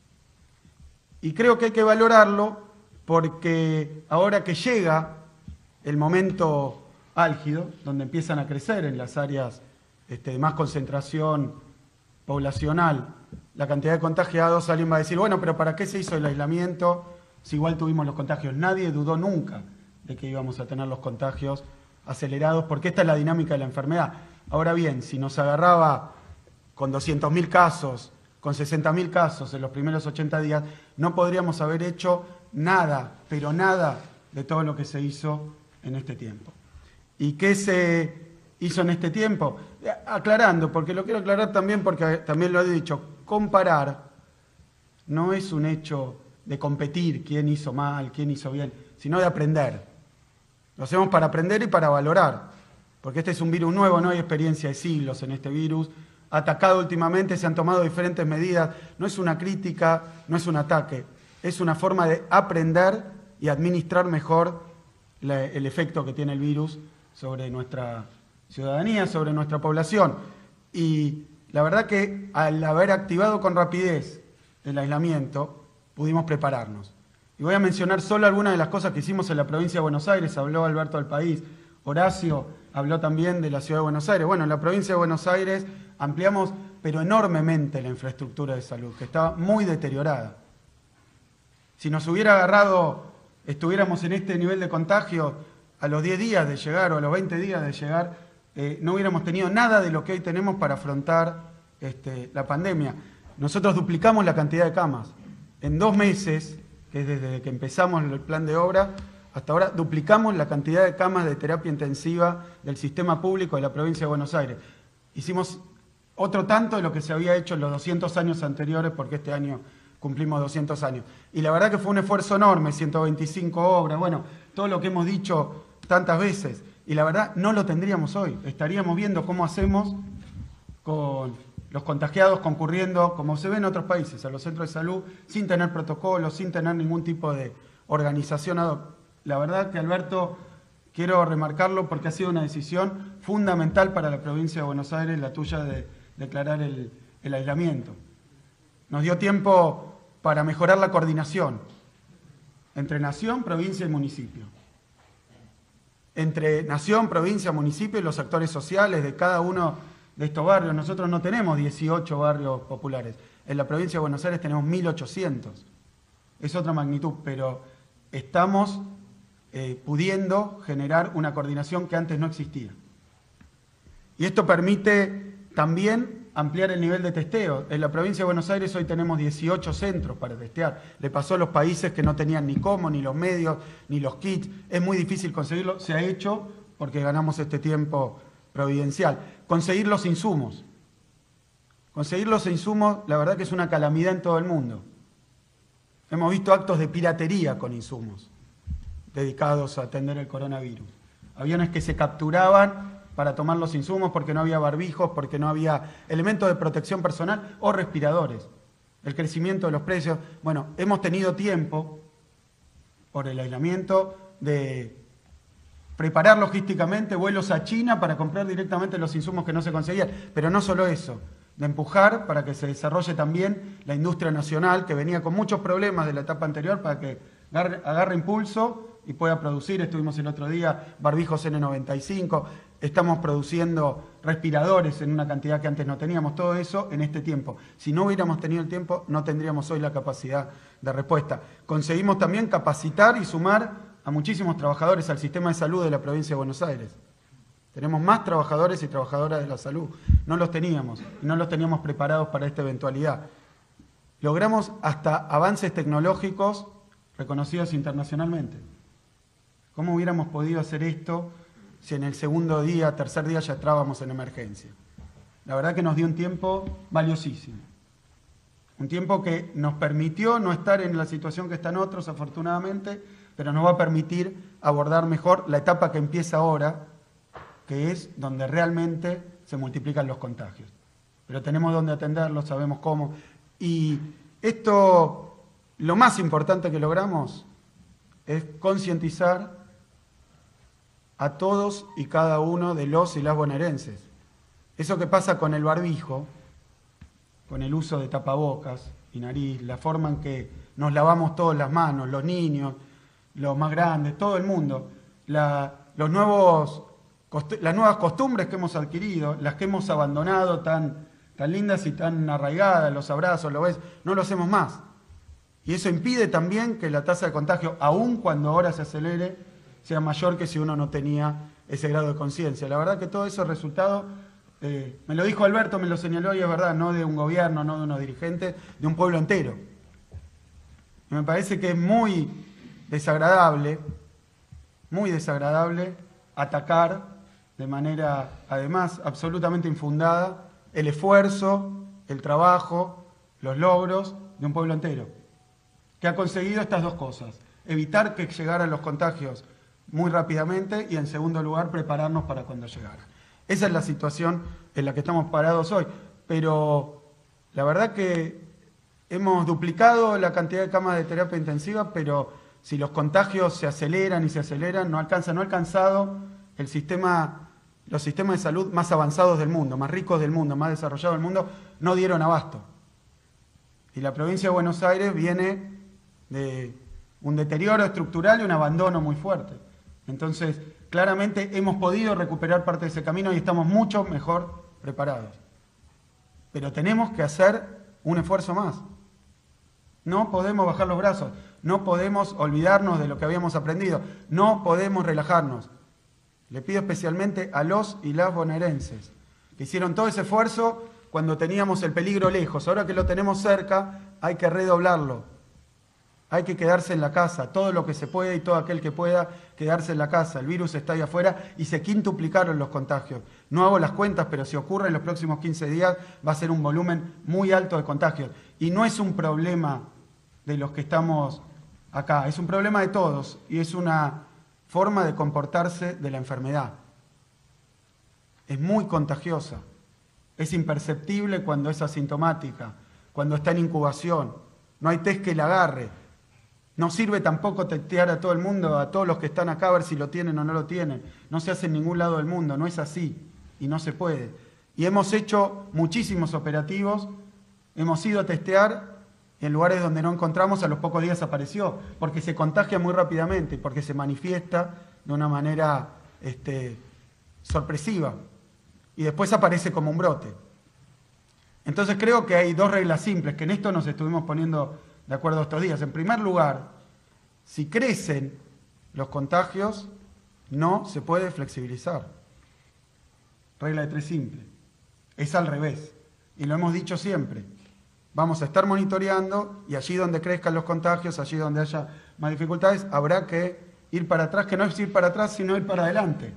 Y creo que hay que valorarlo porque ahora que llega el momento álgido, donde empiezan a crecer en las áreas este, de más concentración poblacional la cantidad de contagiados, alguien va a decir, bueno, pero ¿para qué se hizo el aislamiento si igual tuvimos los contagios? Nadie dudó nunca de que íbamos a tener los contagios acelerados, porque esta es la dinámica de la enfermedad. Ahora bien, si nos agarraba con doscientos mil casos, con sesenta mil casos en los primeros ochenta días, no podríamos haber hecho nada, pero nada de todo lo que se hizo en este tiempo. ¿Y qué se hizo en este tiempo? Aclarando, porque lo quiero aclarar también, porque también lo he dicho, comparar no es un hecho de competir quién hizo mal, quién hizo bien, sino de aprender. Lo hacemos para aprender y para valorar, porque este es un virus nuevo, no hay experiencia de siglos en este virus, atacado últimamente, se han tomado diferentes medidas, no es una crítica, no es un ataque, es una forma de aprender y administrar mejor la, el efecto que tiene el virus sobre nuestra ciudadanía, sobre nuestra población. Y la verdad que al haber activado con rapidez el aislamiento, pudimos prepararnos. Y voy a mencionar solo algunas de las cosas que hicimos en la provincia de Buenos Aires. Habló Alberto del país, Horacio habló también de la ciudad de Buenos Aires. Bueno, en la provincia de Buenos Aires ampliamos, pero enormemente, la infraestructura de salud, que estaba muy deteriorada. Si nos hubiera agarrado, estuviéramos en este nivel de contagio a los diez días de llegar o a los veinte días de llegar, eh, no hubiéramos tenido nada de lo que hoy tenemos para afrontar este, la pandemia. Nosotros duplicamos la cantidad de camas. En dos meses, que es desde que empezamos el plan de obra, hasta ahora duplicamos la cantidad de camas de terapia intensiva del sistema público de la provincia de Buenos Aires. Hicimos otro tanto de lo que se había hecho en los doscientos años anteriores, porque este año cumplimos doscientos años. Y la verdad que fue un esfuerzo enorme, ciento veinticinco obras, bueno, todo lo que hemos dicho tantas veces. y la verdad no lo tendríamos hoy. Estaríamos viendo cómo hacemos con los contagiados concurriendo, como se ve en otros países, a los centros de salud, sin tener protocolos, sin tener ningún tipo de organización ad hoc. La verdad que, Alberto, quiero remarcarlo porque ha sido una decisión fundamental para la provincia de Buenos Aires, la tuya de declarar el, el aislamiento. Nos dio tiempo para mejorar la coordinación entre nación, provincia y municipio. Entre nación, provincia, municipio y los actores sociales de cada uno de estos barrios. Nosotros no tenemos dieciocho barrios populares. En la provincia de Buenos Aires tenemos mil ochocientos. Es otra magnitud, pero estamos eh, pudiendo generar una coordinación que antes no existía. Y esto permite también ampliar el nivel de testeo. En la provincia de Buenos Aires hoy tenemos dieciocho centros para testear. Le pasó a los países que no tenían ni cómo, ni los medios, ni los kits. Es muy difícil conseguirlo. Se ha hecho porque ganamos este tiempo providencial. Conseguir los insumos. Conseguir los insumos, la verdad que es una calamidad en todo el mundo. Hemos visto actos de piratería con insumos dedicados a atender el coronavirus. Aviones que se capturaban para tomar los insumos porque no había barbijos, porque no había elementos de protección personal o respiradores. El crecimiento de los precios. Bueno, hemos tenido tiempo, por el aislamiento, de preparar logísticamente vuelos a China para comprar directamente los insumos que no se conseguían. Pero no solo eso, de empujar para que se desarrolle también la industria nacional, que venía con muchos problemas de la etapa anterior, para que agarre, agarre impulso y pueda producir. Estuvimos el otro día, barbijos ene noventa y cinco, estamos produciendo respiradores en una cantidad que antes no teníamos, todo eso en este tiempo. Si no hubiéramos tenido el tiempo, no tendríamos hoy la capacidad de respuesta. Conseguimos también capacitar y sumar a muchísimos trabajadores al sistema de salud de la provincia de Buenos Aires. Tenemos más trabajadores y trabajadoras de la salud. No los teníamos, y no los teníamos preparados para esta eventualidad. Logramos hasta avances tecnológicos reconocidos internacionalmente. ¿Cómo hubiéramos podido hacer esto si en el segundo día, tercer día ya entrábamos en emergencia? La verdad que nos dio un tiempo valiosísimo. Un tiempo que nos permitió no estar en la situación que están otros, afortunadamente, pero nos va a permitir abordar mejor la etapa que empieza ahora, que es donde realmente se multiplican los contagios. Pero tenemos dónde atenderlos, sabemos cómo. Y esto, lo más importante que logramos es concientizar a todos y cada uno de los y las bonaerenses. Eso que pasa con el barbijo, con el uso de tapabocas y nariz, la forma en que nos lavamos todas las manos, los niños, los más grandes, todo el mundo, la, los nuevos, las nuevas costumbres que hemos adquirido, las que hemos abandonado tan, tan lindas y tan arraigadas, los abrazos, los besos, no lo hacemos más. Y eso impide también que la tasa de contagio, aun cuando ahora se acelere, sea mayor que si uno no tenía ese grado de conciencia. La verdad que todo eso es resultado, eh, me lo dijo Alberto, me lo señaló y es verdad, no de un gobierno, no de unos dirigentes, de un pueblo entero. Y me parece que es muy desagradable, muy desagradable atacar de manera, además, absolutamente infundada el esfuerzo, el trabajo, los logros de un pueblo entero, que ha conseguido estas dos cosas: evitar que llegaran los contagios muy rápidamente y, en segundo lugar, prepararnos para cuando llegara. Esa es la situación en la que estamos parados hoy. Pero la verdad que hemos duplicado la cantidad de camas de terapia intensiva, pero si los contagios se aceleran y se aceleran, no alcanza, no ha alcanzado el sistema, los sistemas de salud más avanzados del mundo, más ricos del mundo, más desarrollados del mundo, no dieron abasto. Y la provincia de Buenos Aires viene de un deterioro estructural y un abandono muy fuerte. Entonces, claramente hemos podido recuperar parte de ese camino y estamos mucho mejor preparados. Pero tenemos que hacer un esfuerzo más. No podemos bajar los brazos, no podemos olvidarnos de lo que habíamos aprendido, no podemos relajarnos. Le pido especialmente a los y las bonaerenses, que hicieron todo ese esfuerzo cuando teníamos el peligro lejos. Ahora que lo tenemos cerca, hay que redoblarlo. Hay que quedarse en la casa, todo lo que se puede y todo aquel que pueda quedarse en la casa. El virus está ahí afuera y se quintuplicaron los contagios. No hago las cuentas, pero si ocurre en los próximos quince días va a ser un volumen muy alto de contagios. Y no es un problema de los que estamos acá, es un problema de todos y es una forma de comportarse de la enfermedad. Es muy contagiosa, es imperceptible cuando es asintomática, cuando está en incubación, no hay test que la agarre. No sirve tampoco testear a todo el mundo, a todos los que están acá, a ver si lo tienen o no lo tienen. No se hace en ningún lado del mundo, no es así y no se puede. Y hemos hecho muchísimos operativos, hemos ido a testear en lugares donde no encontramos, a los pocos días apareció, porque se contagia muy rápidamente, porque se manifiesta de una manera este, sorpresiva y después aparece como un brote. Entonces creo que hay dos reglas simples, que en esto nos estuvimos poniendo de acuerdo estos días. En primer lugar, si crecen los contagios, no se puede flexibilizar. Regla de tres simple. Es al revés. Y lo hemos dicho siempre. Vamos a estar monitoreando y allí donde crezcan los contagios, allí donde haya más dificultades, habrá que ir para atrás, que no es ir para atrás, sino ir para adelante.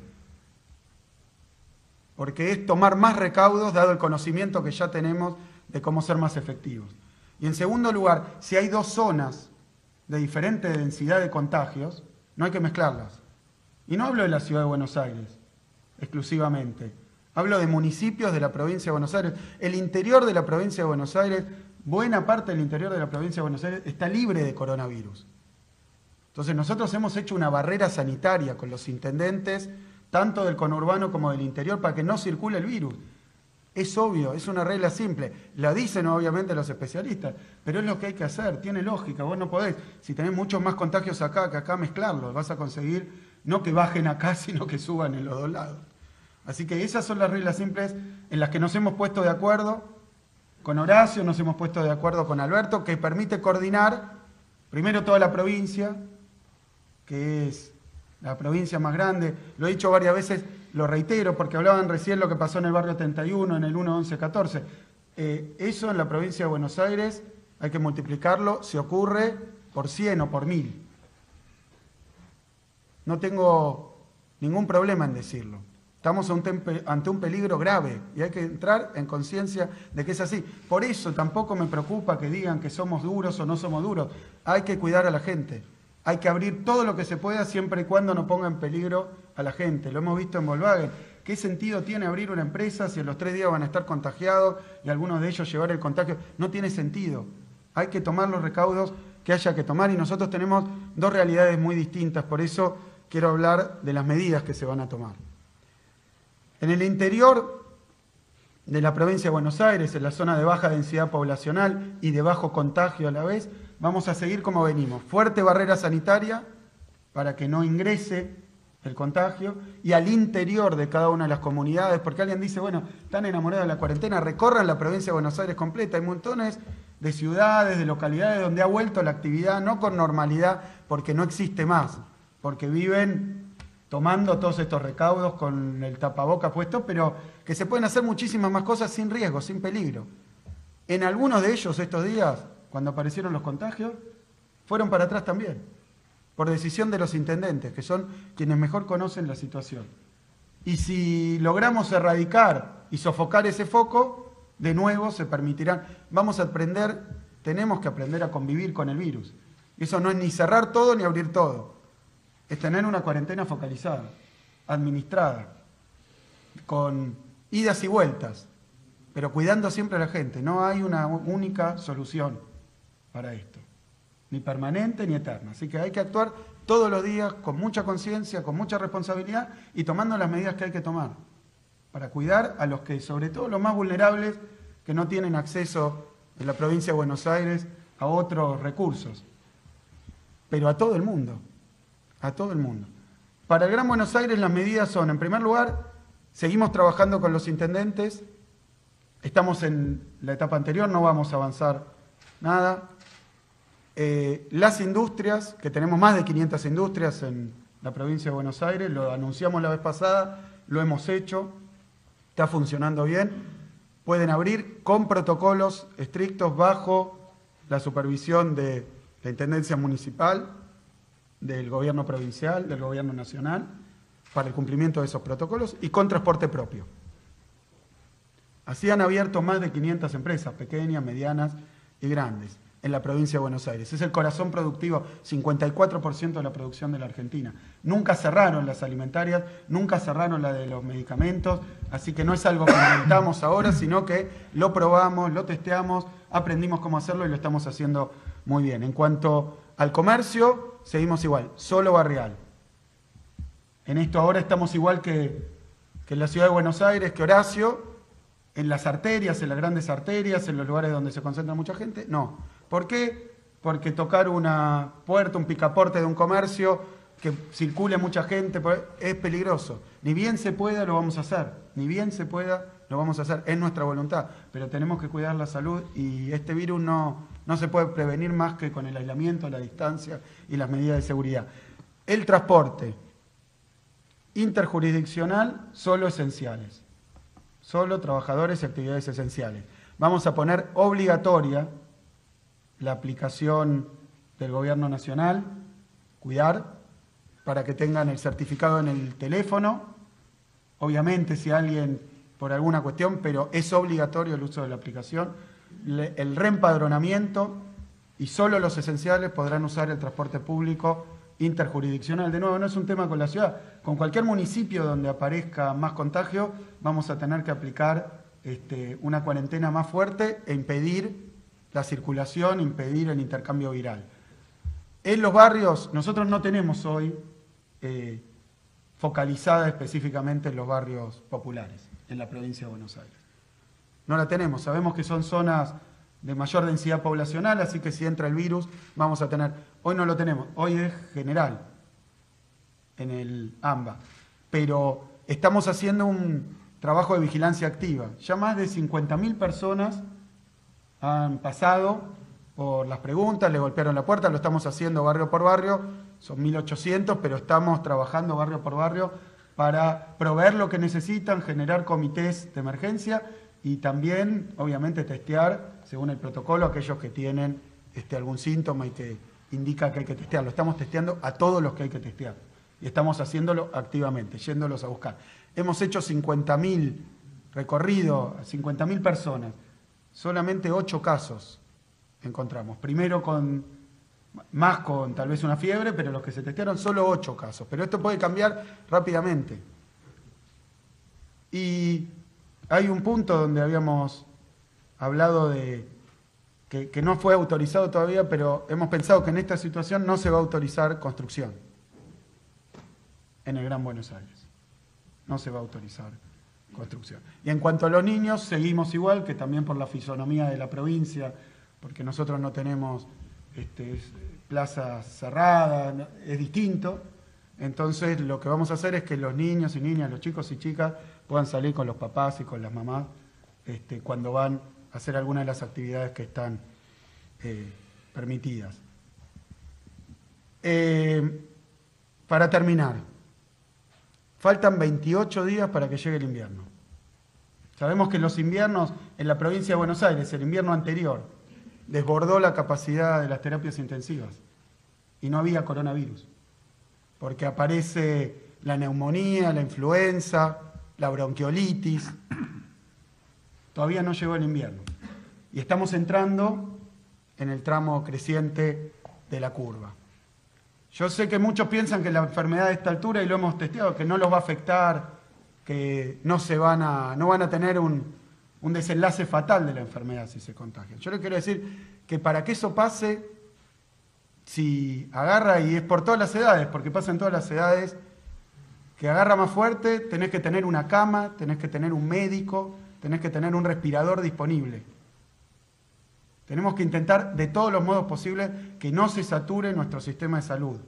Porque es tomar más recaudos, dado el conocimiento que ya tenemos de cómo ser más efectivos. Y en segundo lugar, si hay dos zonas de diferente densidad de contagios, no hay que mezclarlas. Y no hablo de la ciudad de Buenos Aires exclusivamente. Hablo de municipios de la provincia de Buenos Aires. El interior de la provincia de Buenos Aires, buena parte del interior de la provincia de Buenos Aires está libre de coronavirus. Entonces nosotros hemos hecho una barrera sanitaria con los intendentes, tanto del conurbano como del interior, para que no circule el virus. Es obvio, es una regla simple. La dicen obviamente los especialistas, pero es lo que hay que hacer, tiene lógica. Vos no podés, si tenés muchos más contagios acá que acá, mezclarlos. Vas a conseguir no que bajen acá, sino que suban en los dos lados. Así que esas son las reglas simples en las que nos hemos puesto de acuerdo con Horacio, nos hemos puesto de acuerdo con Alberto, que permite coordinar primero toda la provincia, que es la provincia más grande. Lo he dicho varias veces, lo reitero, porque hablaban recién lo que pasó en el barrio treinta y uno, en el uno once catorce. Eh, eso en la provincia de Buenos Aires hay que multiplicarlo, si ocurre, por cien o por mil. No tengo ningún problema en decirlo. Estamos ante un peligro grave y hay que entrar en conciencia de que es así. Por eso tampoco me preocupa que digan que somos duros o no somos duros. Hay que cuidar a la gente. Hay que abrir todo lo que se pueda siempre y cuando no ponga en peligro a la gente. Lo hemos visto en Volkswagen. ¿Qué sentido tiene abrir una empresa si en los tres días van a estar contagiados y algunos de ellos llevar el contagio? No tiene sentido. Hay que tomar los recaudos que haya que tomar y nosotros tenemos dos realidades muy distintas. Por eso quiero hablar de las medidas que se van a tomar. En el interior de la provincia de Buenos Aires, en la zona de baja densidad poblacional y de bajo contagio a la vez, vamos a seguir como venimos. Fuerte barrera sanitaria para que no ingrese el contagio y al interior de cada una de las comunidades, porque alguien dice, bueno, están enamorados de la cuarentena, recorran la provincia de Buenos Aires completa. Hay montones de ciudades, de localidades donde ha vuelto la actividad, no con normalidad, porque no existe más, porque viven tomando todos estos recaudos con el tapaboca puesto, pero que se pueden hacer muchísimas más cosas sin riesgo, sin peligro. En algunos de ellos estos días, cuando aparecieron los contagios, fueron para atrás también, por decisión de los intendentes, que son quienes mejor conocen la situación. Y si logramos erradicar y sofocar ese foco, de nuevo se permitirán. Vamos a aprender, tenemos que aprender a convivir con el virus. Eso no es ni cerrar todo ni abrir todo. Es tener una cuarentena focalizada, administrada, con idas y vueltas, pero cuidando siempre a la gente. No hay una única solución para esto, ni permanente ni eterna. Así que hay que actuar todos los días con mucha conciencia, con mucha responsabilidad y tomando las medidas que hay que tomar para cuidar a los que, sobre todo los más vulnerables, que no tienen acceso en la provincia de Buenos Aires a otros recursos, pero a todo el mundo. A todo el mundo. Para el Gran Buenos Aires las medidas son, en primer lugar, seguimos trabajando con los intendentes, estamos en la etapa anterior, no vamos a avanzar nada. Eh, las industrias, que tenemos más de quinientas industrias en la provincia de Buenos Aires, lo anunciamos la vez pasada, lo hemos hecho, está funcionando bien, pueden abrir con protocolos estrictos bajo la supervisión de la Intendencia Municipal, del gobierno provincial, del gobierno nacional, para el cumplimiento de esos protocolos y con transporte propio. Así han abierto más de quinientas empresas, pequeñas, medianas y grandes. en la provincia de Buenos Aires. Es el corazón productivo, cincuenta y cuatro por ciento de la producción de la Argentina. Nunca cerraron las alimentarias, nunca cerraron la de los medicamentos, así que no es algo que inventamos ahora, sino que lo probamos, lo testeamos, aprendimos cómo hacerlo y lo estamos haciendo muy bien. En cuanto al comercio, seguimos igual, solo barrial. En esto ahora estamos igual que, que en la ciudad de Buenos Aires, que Horacio, en las arterias, en las grandes arterias, en los lugares donde se concentra mucha gente, no. ¿Por qué? Porque tocar una puerta, un picaporte de un comercio, que circule mucha gente, es peligroso. Ni bien se pueda, lo vamos a hacer. Ni bien se pueda, lo vamos a hacer. Es nuestra voluntad, pero tenemos que cuidar la salud y este virus no, no se puede prevenir más que con el aislamiento, la distancia y las medidas de seguridad. El transporte interjurisdiccional, solo esenciales. Solo trabajadores y actividades esenciales. Vamos a poner obligatoria la aplicación del Gobierno Nacional, cuidar, para que tengan el certificado en el teléfono. Obviamente, si alguien, por alguna cuestión, pero es obligatorio el uso de la aplicación. El reempadronamiento y solo los esenciales podrán usar el transporte público interjurisdiccional. De nuevo, no es un tema con la ciudad. Con cualquier municipio donde aparezca más contagio, vamos a tener que aplicar este, una cuarentena más fuerte e impedir la circulación, impedir el intercambio viral. En los barrios, nosotros no tenemos hoy eh, focalizada específicamente en los barrios populares, en la provincia de Buenos Aires. No la tenemos, sabemos que son zonas de mayor densidad poblacional, así que si entra el virus vamos a tener, hoy no lo tenemos, hoy es general en el AMBA, pero estamos haciendo un trabajo de vigilancia activa. Ya más de cincuenta mil personas han pasado por las preguntas, le golpearon la puerta, lo estamos haciendo barrio por barrio, son mil ochocientos, pero estamos trabajando barrio por barrio para proveer lo que necesitan, generar comités de emergencia y también, obviamente, testear, según el protocolo, aquellos que tienen este, algún síntoma y que indica que hay que testearlo. Estamos testeando a todos los que hay que testear y estamos haciéndolo activamente, yéndolos a buscar. Hemos hecho cincuenta mil recorridos, cincuenta mil personas, solamente ocho casos encontramos. Primero con, más con tal vez una fiebre, pero los que se testearon solo ocho casos. Pero esto puede cambiar rápidamente. Y hay un punto donde habíamos hablado de que, que no fue autorizado todavía, pero hemos pensado que en esta situación no se va a autorizar construcción en el Gran Buenos Aires. No se va a autorizar construcción. Y en cuanto a los niños, seguimos igual, que también por la fisonomía de la provincia, porque nosotros no tenemos este, plazas cerradas, es distinto. Entonces lo que vamos a hacer es que los niños y niñas, los chicos y chicas puedan salir con los papás y con las mamás este, cuando van a hacer alguna de las actividades que están eh, permitidas. Eh, para terminar, faltan veintiocho días para que llegue el invierno. Sabemos que los inviernos en la provincia de Buenos Aires, el invierno anterior, desbordó la capacidad de las terapias intensivas y no había coronavirus, porque aparece la neumonía, la influenza, la bronquiolitis. Todavía no llegó el invierno y estamos entrando en el tramo creciente de la curva. Yo sé que muchos piensan que la enfermedad a esta altura, y lo hemos testeado, que no los va a afectar, que no, se van, a, no van a tener un, un desenlace fatal de la enfermedad si se contagian. Yo les quiero decir que para que eso pase, si agarra, y es por todas las edades, porque pasa en todas las edades, que agarra más fuerte, tenés que tener una cama, tenés que tener un médico, tenés que tener un respirador disponible. Tenemos que intentar de todos los modos posibles que no se sature nuestro sistema de salud.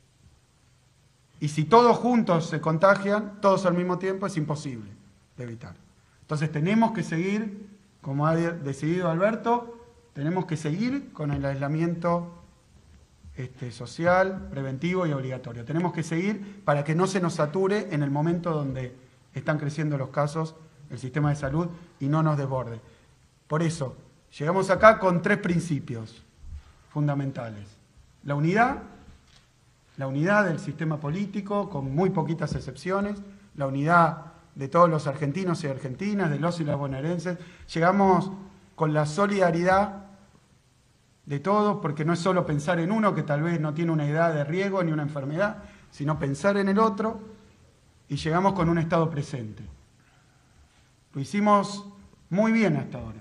Y si todos juntos se contagian, todos al mismo tiempo, es imposible de evitar. Entonces tenemos que seguir, como ha decidido Alberto, tenemos que seguir con el aislamiento este, social, preventivo y obligatorio. Tenemos que seguir para que no se nos sature en el momento donde están creciendo los casos, el sistema de salud, y no nos desborde. Por eso, llegamos acá con tres principios fundamentales. La unidad, la unidad del sistema político, con muy poquitas excepciones, la unidad de todos los argentinos y argentinas, de los y las bonaerenses. Llegamos con la solidaridad de todos, porque no es solo pensar en uno que tal vez no tiene una edad de riesgo ni una enfermedad, sino pensar en el otro, y llegamos con un Estado presente. Lo hicimos muy bien hasta ahora.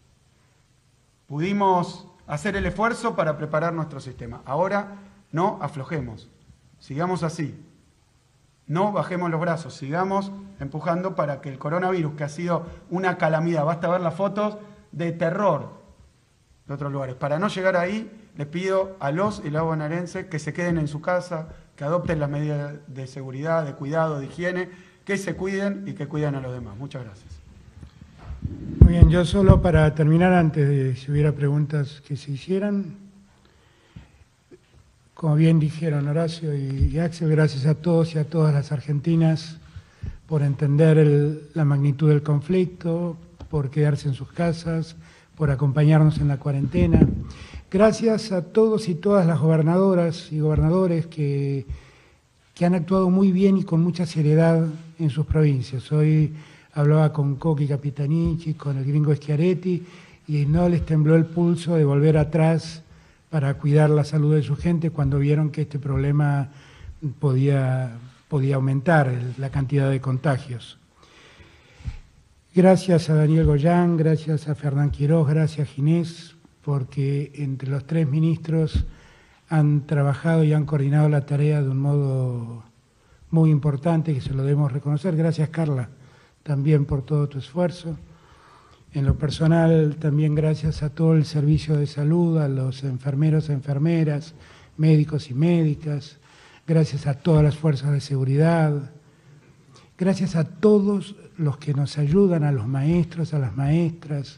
Pudimos hacer el esfuerzo para preparar nuestro sistema. Ahora no aflojemos, sigamos así. No bajemos los brazos, sigamos empujando para que el coronavirus, que ha sido una calamidad, basta ver las fotos de terror de otros lugares. Para no llegar ahí, les pido a los y las bonaerenses que se queden en su casa, que adopten las medidas de seguridad, de cuidado, de higiene, que se cuiden y que cuiden a los demás. Muchas gracias. Muy bien, yo solo para terminar, antes de si hubiera preguntas que se hicieran, como bien dijeron Horacio y Axel, gracias a todos y a todas las argentinas por entender el, la magnitud del conflicto, por quedarse en sus casas, por acompañarnos en la cuarentena. Gracias a todos y todas las gobernadoras y gobernadores que, que han actuado muy bien y con mucha seriedad en sus provincias. Hoy hablaba con Coqui Capitanichi, con el gringo Schiaretti, y no les tembló el pulso de volver atrás para cuidar la salud de su gente cuando vieron que este problema podía, podía aumentar el, la cantidad de contagios. Gracias a Daniel Goyán, gracias a Fernán Quiroz, gracias a Ginés, porque entre los tres ministros han trabajado y han coordinado la tarea de un modo muy importante, que se lo debemos reconocer. Gracias, Carla, también por todo tu esfuerzo. En lo personal, también gracias a todo el servicio de salud, a los enfermeros, enfermeras, médicos y médicas, gracias a todas las fuerzas de seguridad, gracias a todos los que nos ayudan, a los maestros, a las maestras,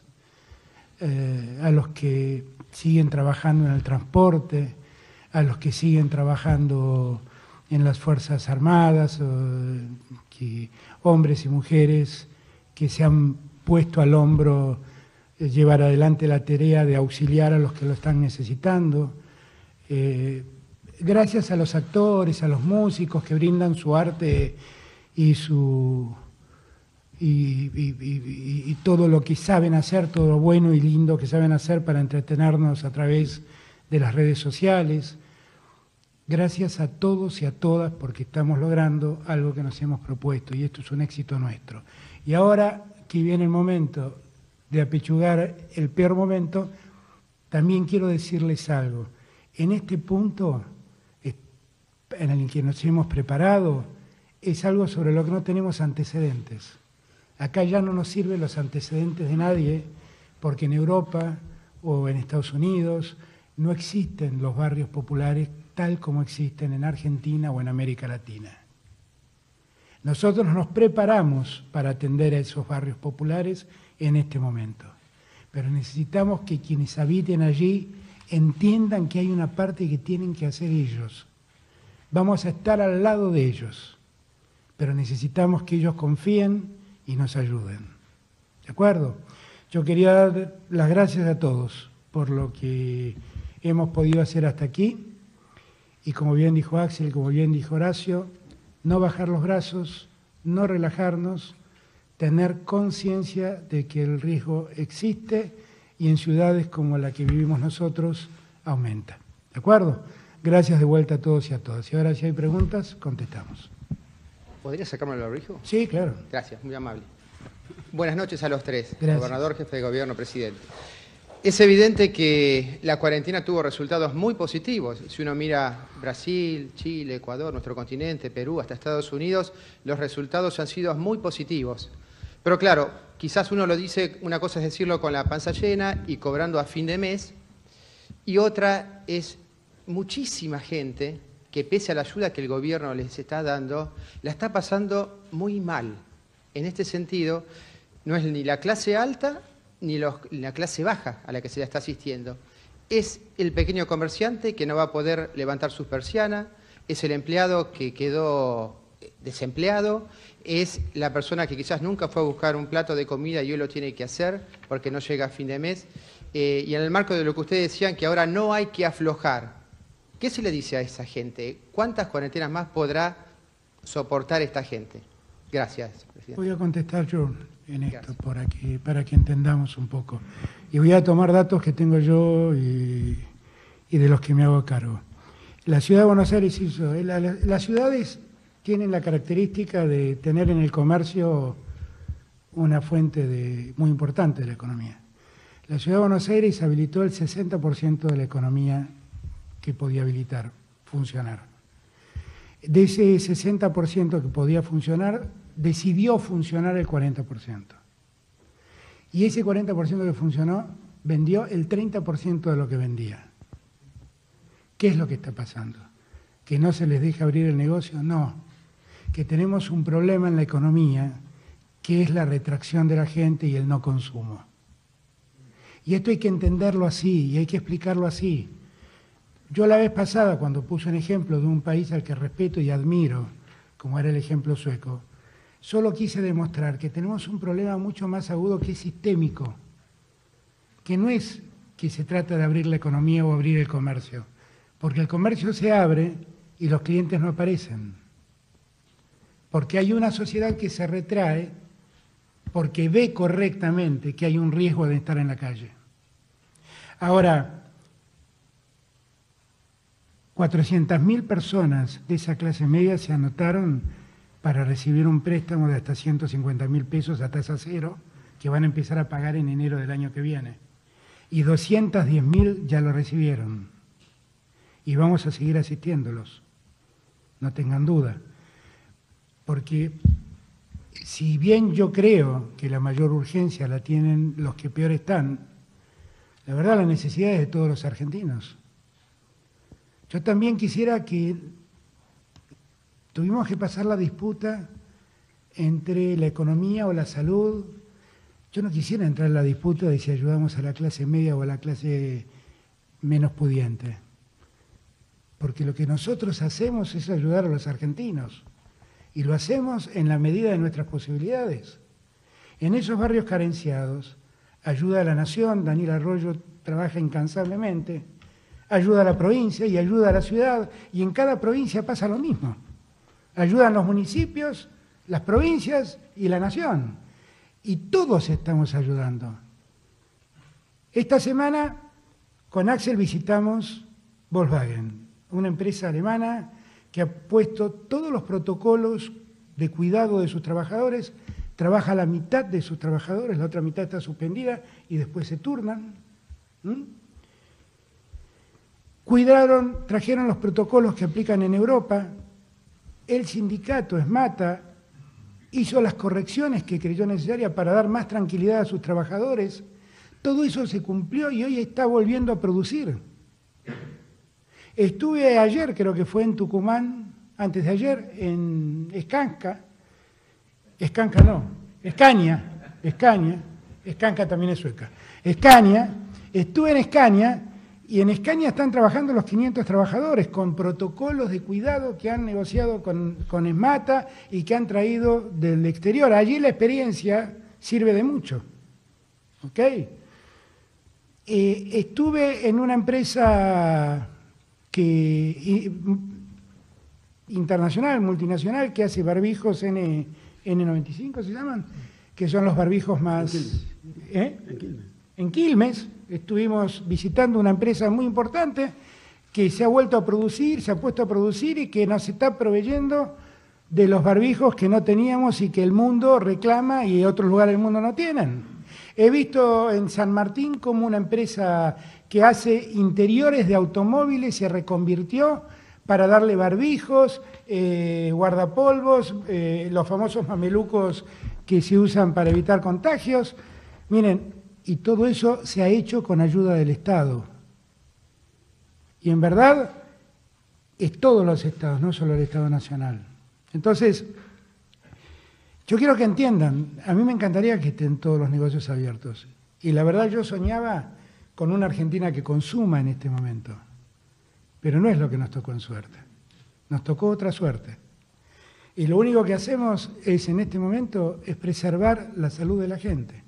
eh, a los que siguen trabajando en el transporte, a los que siguen trabajando en las Fuerzas Armadas, eh, que, hombres y mujeres que se han puesto al hombro eh, llevar adelante la tarea de auxiliar a los que lo están necesitando. Eh, gracias a los actores, a los músicos que brindan su arte y, su, y, y, y, y todo lo que saben hacer, todo lo bueno y lindo que saben hacer para entretenernos a través de las redes sociales. Gracias a todos y a todas porque estamos logrando algo que nos hemos propuesto y esto es un éxito nuestro. Y ahora que viene el momento de apechugar el peor momento, también quiero decirles algo. En este punto en el que nos hemos preparado es algo sobre lo que no tenemos antecedentes. Acá ya no nos sirven los antecedentes de nadie porque en Europa o en Estados Unidos no existen los barrios populares tal como existen en Argentina o en América Latina. Nosotros nos preparamos para atender a esos barrios populares en este momento, pero necesitamos que quienes habiten allí entiendan que hay una parte que tienen que hacer ellos. Vamos a estar al lado de ellos, pero necesitamos que ellos confíen y nos ayuden. ¿De acuerdo? Yo quería dar las gracias a todos por lo que hemos podido hacer hasta aquí y como bien dijo Axel, como bien dijo Horacio, no bajar los brazos, no relajarnos, tener conciencia de que el riesgo existe y en ciudades como la que vivimos nosotros aumenta. ¿De acuerdo? Gracias de vuelta a todos y a todas. Y ahora si hay preguntas, contestamos. ¿Podría sacarme el abrigo? Sí, claro. Gracias, muy amable. Buenas noches a los tres, Gracias. Gobernador, jefe de gobierno, presidente. Es evidente que la cuarentena tuvo resultados muy positivos. Si uno mira Brasil, Chile, Ecuador, nuestro continente, Perú, hasta Estados Unidos, los resultados han sido muy positivos. Pero claro, quizás uno lo dice, una cosa es decirlo con la panza llena y cobrando a fin de mes, y otra es muchísima gente que pese a la ayuda que el gobierno les está dando, la está pasando muy mal. En este sentido, no es ni la clase alta ni los, la clase baja a la que se le está asistiendo. Es el pequeño comerciante que no va a poder levantar sus persianas, es el empleado que quedó desempleado, es la persona que quizás nunca fue a buscar un plato de comida y hoy lo tiene que hacer porque no llega a fin de mes. Eh, y en el marco de lo que ustedes decían, que ahora no hay que aflojar, ¿qué se le dice a esa gente? ¿Cuántas cuarentenas más podrá soportar esta gente? Gracias, presidente. Voy a contestar yo. en esto, Gracias. por aquí, para que entendamos un poco. Y voy a tomar datos que tengo yo y, y de los que me hago cargo. La ciudad de Buenos Aires hizo, la, la, las ciudades tienen la característica de tener en el comercio una fuente de, muy importante de la economía. La ciudad de Buenos Aires habilitó el sesenta por ciento de la economía que podía habilitar, funcionar. De ese sesenta por ciento que podía funcionar, decidió funcionar el cuarenta por ciento. Y ese cuarenta por ciento que funcionó, vendió el treinta por ciento de lo que vendía. ¿Qué es lo que está pasando? ¿Que no se les deja abrir el negocio? No. Que tenemos un problema en la economía, que es la retracción de la gente y el no consumo. Y esto hay que entenderlo así, y hay que explicarlo así. Yo la vez pasada, cuando puse un ejemplo de un país al que respeto y admiro, como era el ejemplo sueco, solo quise demostrar que tenemos un problema mucho más agudo que es sistémico, que no es que se trata de abrir la economía o abrir el comercio, porque el comercio se abre y los clientes no aparecen, porque hay una sociedad que se retrae porque ve correctamente que hay un riesgo de estar en la calle. Ahora, cuatrocientas mil personas de esa clase media se anotaron para recibir un préstamo de hasta ciento cincuenta mil pesos a tasa cero, que van a empezar a pagar en enero del año que viene. Y doscientas diez mil ya lo recibieron. Y vamos a seguir asistiéndolos, no tengan duda. Porque si bien yo creo que la mayor urgencia la tienen los que peor están, la verdad la necesidad es de todos los argentinos. Yo también quisiera que tuvimos que pasar la disputa entre la economía o la salud. Yo no quisiera entrar en la disputa de si ayudamos a la clase media o a la clase menos pudiente, porque lo que nosotros hacemos es ayudar a los argentinos, y lo hacemos en la medida de nuestras posibilidades. En esos barrios carenciados, ayuda a la nación, Daniel Arroyo trabaja incansablemente, ayuda a la provincia y ayuda a la ciudad, y en cada provincia pasa lo mismo. Ayudan los municipios, las provincias y la nación. Y todos estamos ayudando. Esta semana con Axel visitamos Volkswagen, una empresa alemana que ha puesto todos los protocolos de cuidado de sus trabajadores, trabaja la mitad de sus trabajadores, la otra mitad está suspendida y después se turnan. ¿Mm? Cuidaron, trajeron los protocolos que aplican en Europa. El sindicato ESMATA hizo las correcciones que creyó necesarias para dar más tranquilidad a sus trabajadores. Todo eso se cumplió y hoy está volviendo a producir. Estuve ayer, creo que fue en Tucumán, antes de ayer, en Escanca. Escanca no, Escaña, Escaña, Escanca también es sueca. Escaña, estuve en Escaña y en Escaña están trabajando los quinientos trabajadores con protocolos de cuidado que han negociado con, con ESMATA y que han traído del exterior. Allí la experiencia sirve de mucho. ¿Ok? Eh, estuve en una empresa que, internacional, multinacional, que hace barbijos N noventa y cinco, ¿se llaman? Que son los barbijos más... En Quilmes. ¿Eh? En Quilmes. En Quilmes. Estuvimos visitando una empresa muy importante que se ha vuelto a producir, se ha puesto a producir y que nos está proveyendo de los barbijos que no teníamos y que el mundo reclama y otros lugares del mundo no tienen. He visto en San Martín como una empresa que hace interiores de automóviles se reconvirtió para darle barbijos, eh, guardapolvos, eh, los famosos mamelucos que se usan para evitar contagios. Miren, y todo eso se ha hecho con ayuda del Estado. Y en verdad es todos los estados, no solo el Estado Nacional. Entonces, yo quiero que entiendan, a mí me encantaría que estén todos los negocios abiertos. Y la verdad yo soñaba con una Argentina que consuma en este momento. Pero no es lo que nos tocó en suerte. Nos tocó otra suerte. Y lo único que hacemos es, en este momento, es preservar la salud de la gente.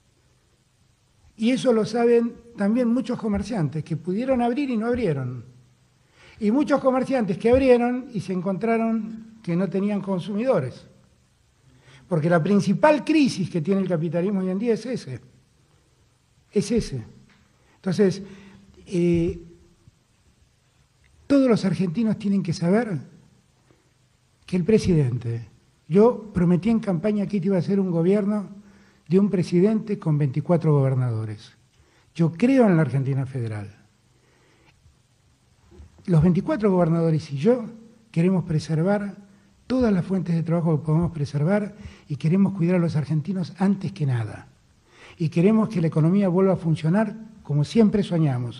Y eso lo saben también muchos comerciantes que pudieron abrir y no abrieron. Y muchos comerciantes que abrieron y se encontraron que no tenían consumidores. Porque la principal crisis que tiene el capitalismo hoy en día es ese. Es ese. Entonces, eh, todos los argentinos tienen que saber que el presidente, yo prometí en campaña que iba a ser un gobierno de un presidente con veinticuatro gobernadores. Yo creo en la Argentina federal. Los veinticuatro gobernadores y yo queremos preservar todas las fuentes de trabajo que podemos preservar y queremos cuidar a los argentinos antes que nada. Y queremos que la economía vuelva a funcionar como siempre soñamos.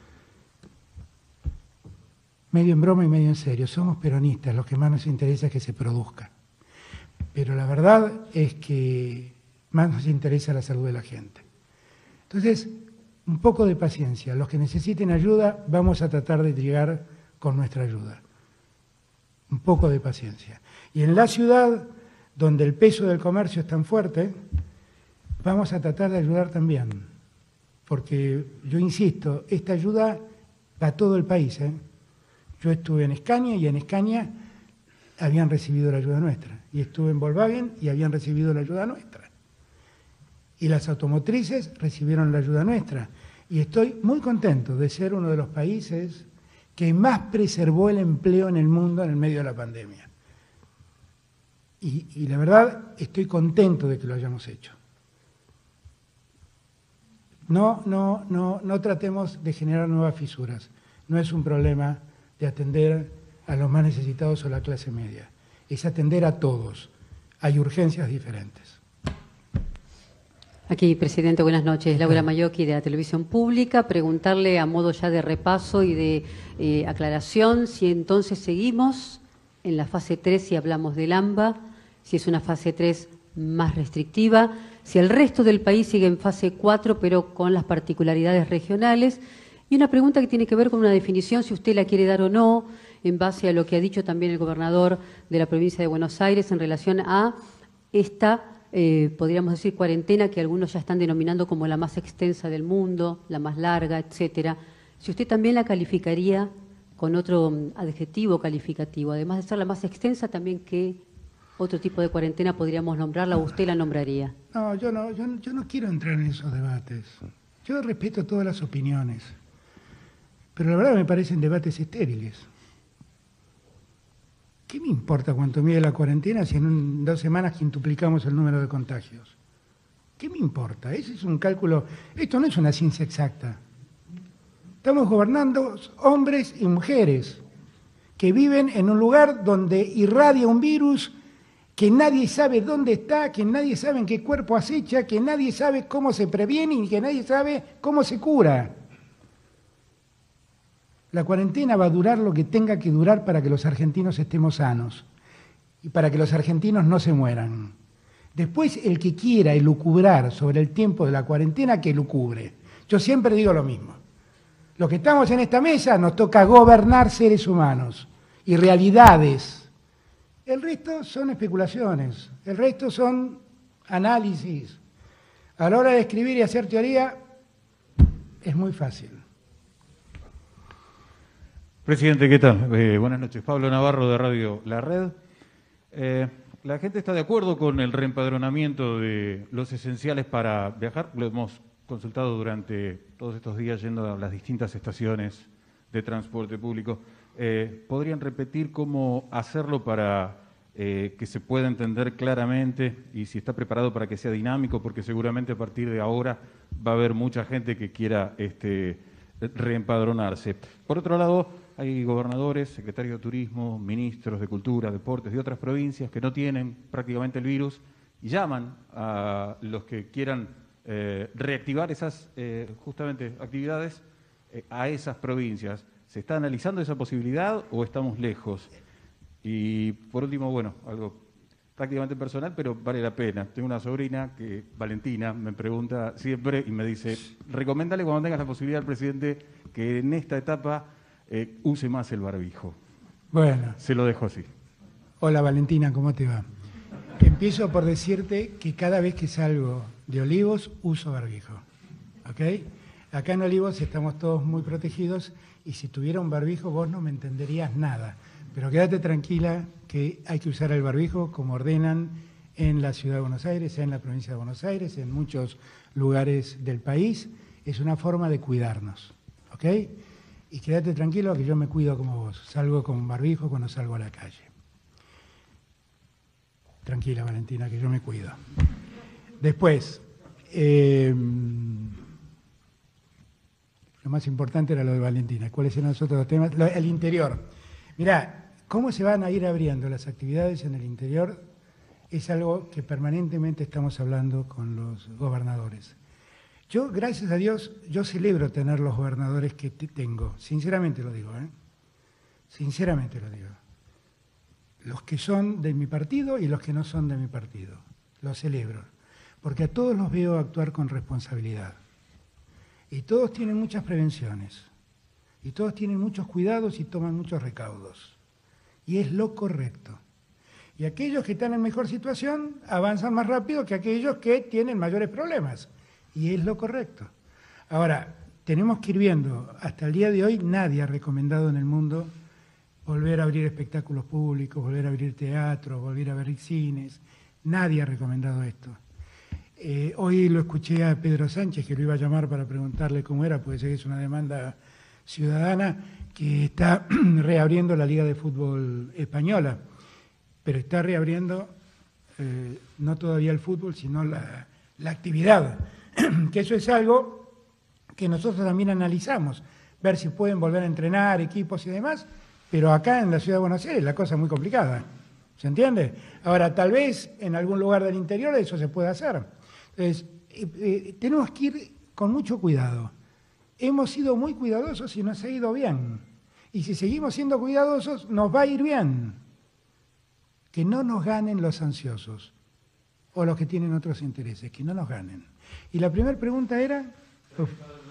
Medio en broma y medio en serio. Somos peronistas, lo que más nos interesa es que se produzca. Pero la verdad es que más nos interesa la salud de la gente. Entonces, un poco de paciencia. Los que necesiten ayuda, vamos a tratar de llegar con nuestra ayuda. Un poco de paciencia. Y en la ciudad, donde el peso del comercio es tan fuerte, vamos a tratar de ayudar también. Porque, yo insisto, esta ayuda va a todo el país, ¿eh? Yo estuve en Escaña y en Escaña habían recibido la ayuda nuestra. Y estuve en Volkswagen y habían recibido la ayuda nuestra. Y las automotrices recibieron la ayuda nuestra. Y estoy muy contento de ser uno de los países que más preservó el empleo en el mundo en el medio de la pandemia. Y, y la verdad, estoy contento de que lo hayamos hecho. No, no, no, no tratemos de generar nuevas fisuras. No es un problema de atender a los más necesitados o la clase media. Es atender a todos. Hay urgencias diferentes. Aquí, presidente, buenas noches. Laura Mayocchi, de la Televisión Pública. Preguntarle a modo ya de repaso y de eh, aclaración si entonces seguimos en la fase tres si hablamos del AMBA, si es una fase tres más restrictiva, si el resto del país sigue en fase cuatro pero con las particularidades regionales. Y una pregunta que tiene que ver con una definición, si usted la quiere dar o no, en base a lo que ha dicho también el gobernador de la provincia de Buenos Aires en relación a esta, eh, podríamos decir, cuarentena que algunos ya están denominando como la más extensa del mundo, la más larga, etcétera. Si usted también la calificaría con otro adjetivo calificativo, además de ser la más extensa, también qué otro tipo de cuarentena podríamos nombrarla o usted la nombraría. No, yo no, yo, yo no quiero entrar en esos debates. Yo respeto todas las opiniones. Pero la verdad me parecen debates estériles. ¿Qué me importa cuánto mide la cuarentena si en un, dos semanas quintuplicamos el número de contagios? ¿Qué me importa? Ese es un cálculo. Esto no es una ciencia exacta. Estamos gobernando hombres y mujeres que viven en un lugar donde irradia un virus que nadie sabe dónde está, que nadie sabe en qué cuerpo acecha, que nadie sabe cómo se previene y que nadie sabe cómo se cura. La cuarentena va a durar lo que tenga que durar para que los argentinos estemos sanos y para que los argentinos no se mueran. Después, el que quiera elucubrar sobre el tiempo de la cuarentena, que elucubre. Yo siempre digo lo mismo. Los que estamos en esta mesa nos toca gobernar seres humanos y realidades. El resto son especulaciones, el resto son análisis. A la hora de escribir y hacer teoría es muy fácil. Presidente, ¿qué tal? Eh, buenas noches. Pablo Navarro, de Radio La Red. Eh, la gente está de acuerdo con el reempadronamiento de los esenciales para viajar. Lo hemos consultado durante todos estos días yendo a las distintas estaciones de transporte público. Eh, ¿Podrían repetir cómo hacerlo para eh, que se pueda entender claramente y si está preparado para que sea dinámico? Porque seguramente a partir de ahora va a haber mucha gente que quiera este, reempadronarse. Por otro lado, hay gobernadores, secretarios de Turismo, ministros de Cultura, Deportes de otras provincias que no tienen prácticamente el virus y llaman a los que quieran eh, reactivar esas eh, justamente actividades eh, a esas provincias. ¿Se está analizando esa posibilidad o estamos lejos? Y por último, bueno, algo prácticamente personal, pero vale la pena. Tengo una sobrina que, Valentina, me pregunta siempre y me dice, recoméndale cuando tengas la posibilidad al presidente que en esta etapa Eh, use más el barbijo. Bueno. Se lo dejo así. Hola Valentina, ¿cómo te va? Empiezo por decirte que cada vez que salgo de Olivos uso barbijo. ¿Ok? Acá en Olivos estamos todos muy protegidos y si tuviera un barbijo vos no me entenderías nada. Pero quédate tranquila que hay que usar el barbijo como ordenan en la Ciudad de Buenos Aires, en la provincia de Buenos Aires, en muchos lugares del país. Es una forma de cuidarnos, ¿ok? Y quédate tranquilo que yo me cuido como vos. Salgo con barbijo cuando salgo a la calle. Tranquila, Valentina, que yo me cuido. Después, eh, lo más importante era lo de Valentina. ¿Cuáles eran los otros temas? Lo, el interior. Mirá, cómo se van a ir abriendo las actividades en el interior es algo que permanentemente estamos hablando con los gobernadores. Yo, gracias a Dios, yo celebro tener los gobernadores que tengo. Sinceramente lo digo, ¿eh? Sinceramente lo digo. Los que son de mi partido y los que no son de mi partido. Los celebro. Porque a todos los veo actuar con responsabilidad. Y todos tienen muchas prevenciones. Y todos tienen muchos cuidados y toman muchos recaudos. Y es lo correcto. Y aquellos que están en mejor situación avanzan más rápido que aquellos que tienen mayores problemas. Y es lo correcto. Ahora, tenemos que ir viendo, hasta el día de hoy nadie ha recomendado en el mundo volver a abrir espectáculos públicos, volver a abrir teatros, volver a abrir cines. Nadie ha recomendado esto. Eh, hoy lo escuché a Pedro Sánchez, que lo iba a llamar para preguntarle cómo era, puede ser que es una demanda ciudadana, que está reabriendo la Liga de Fútbol Española, pero está reabriendo eh, no todavía el fútbol, sino la, la actividad, que eso es algo que nosotros también analizamos, ver si pueden volver a entrenar equipos y demás, pero acá en la Ciudad de Buenos Aires la cosa es muy complicada, ¿se entiende? Ahora, tal vez en algún lugar del interior eso se pueda hacer. Entonces, eh, eh, tenemos que ir con mucho cuidado. Hemos sido muy cuidadosos y nos ha ido bien. Y si seguimos siendo cuidadosos, nos va a ir bien. Que no nos ganen los ansiosos o los que tienen otros intereses, que no nos ganen. Y la primera pregunta era... Uf,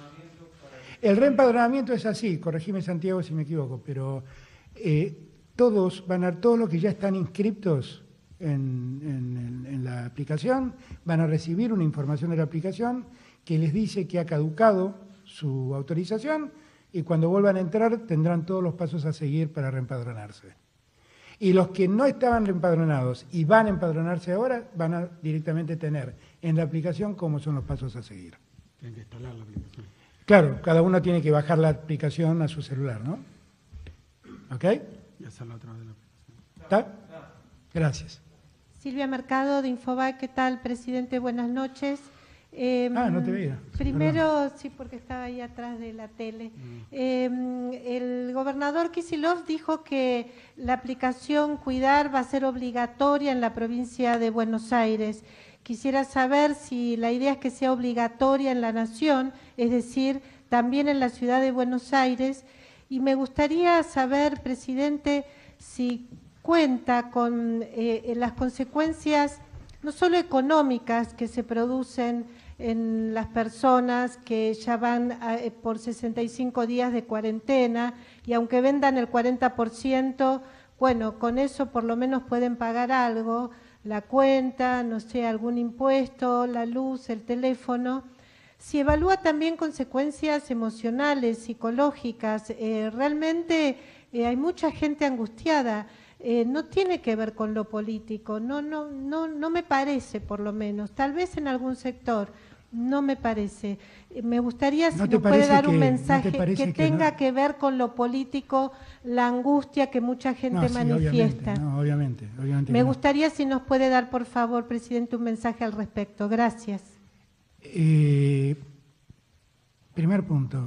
el reempadronamiento es así, corregime Santiago si me equivoco, pero eh, todos van a, todos los que ya están inscriptos en, en, en la aplicación van a recibir una información de la aplicación que les dice que ha caducado su autorización y cuando vuelvan a entrar tendrán todos los pasos a seguir para reempadronarse. Y los que no estaban reempadronados y van a empadronarse ahora van a directamente tener en la aplicación cómo son los pasos a seguir. Tienen que instalar la aplicación. Claro, cada uno tiene que bajar la aplicación a su celular, ¿no? ¿Ok? Y hacerla a través de la aplicación. ¿Está? Gracias. Silvia Mercado, de Infobae. ¿Qué tal, presidente? Buenas noches. Eh, ah, no te veía. Primero, Perdón. sí, porque estaba ahí atrás de la tele. Mm. Eh, el gobernador Kicillof dijo que la aplicación Cuidar va a ser obligatoria en la provincia de Buenos Aires. Quisiera saber si la idea es que sea obligatoria en la nación, es decir, también en la ciudad de Buenos Aires. Y me gustaría saber, presidente, si cuenta con eh, las consecuencias no solo económicas que se producen en las personas que ya van a, eh, por sesenta y cinco días de cuarentena y aunque vendan el cuarenta por ciento, bueno, con eso por lo menos pueden pagar algo, la cuenta, no sé, algún impuesto, la luz, el teléfono. Si evalúa también consecuencias emocionales, psicológicas, eh, realmente eh, hay mucha gente angustiada. Eh, no tiene que ver con lo político, no, no, no, no me parece por lo menos, tal vez en algún sector, no me parece. Eh, me gustaría si ¿No nos puede dar un que, mensaje ¿no que, que tenga no? que ver con lo político, la angustia que mucha gente no, sí, manifiesta. Obviamente, no, obviamente, obviamente me no. gustaría si nos puede dar, por favor, presidente, un mensaje al respecto. Gracias. Eh, primer punto.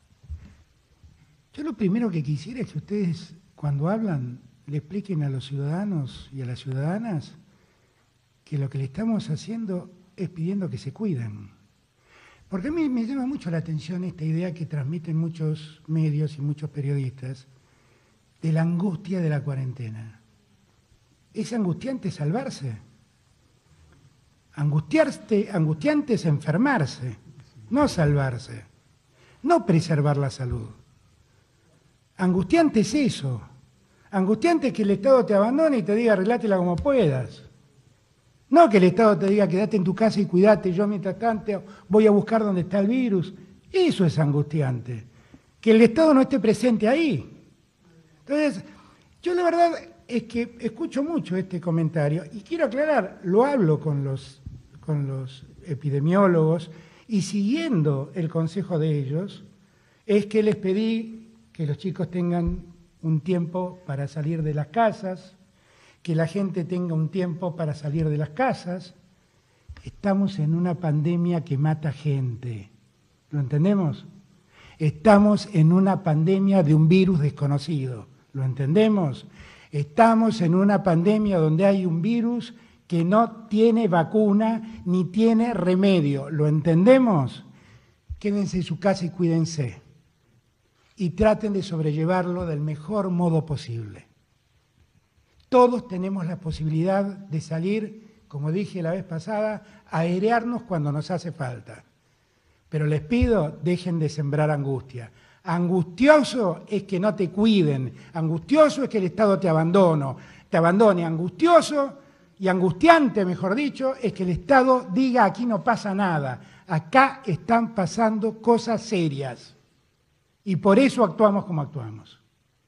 Yo lo primero que quisiera es que ustedes, cuando hablan, le expliquen a los ciudadanos y a las ciudadanas que lo que le estamos haciendo es pidiendo que se cuiden. Porque a mí me llama mucho la atención esta idea que transmiten muchos medios y muchos periodistas de la angustia de la cuarentena. Es angustiante salvarse. Angustiarte, angustiante es enfermarse, no salvarse, no preservar la salud. Angustiante es eso. Angustiante es que el Estado te abandone y te diga arreglátela como puedas. No que el Estado te diga quédate en tu casa y cuídate, yo mientras tanto voy a buscar dónde está el virus. Eso es angustiante. Que el Estado no esté presente ahí. Entonces, yo la verdad es que escucho mucho este comentario y quiero aclarar, lo hablo con los, con los epidemiólogos y siguiendo el consejo de ellos, es que les pedí que los chicos tengan un tiempo para salir de las casas, que la gente tenga un tiempo para salir de las casas. Estamos en una pandemia que mata gente, ¿lo entendemos? Estamos en una pandemia de un virus desconocido, ¿lo entendemos? Estamos en una pandemia donde hay un virus que no tiene vacuna ni tiene remedio, ¿lo entendemos? Quédense en su casa y cuídense. Y traten de sobrellevarlo del mejor modo posible. Todos tenemos la posibilidad de salir, como dije la vez pasada, a airearnos cuando nos hace falta. Pero les pido, dejen de sembrar angustia. Angustioso es que no te cuiden, angustioso es que el Estado te abandone, te abandone, angustioso y angustiante, mejor dicho, es que el Estado diga aquí no pasa nada, acá están pasando cosas serias. Y por eso actuamos como actuamos.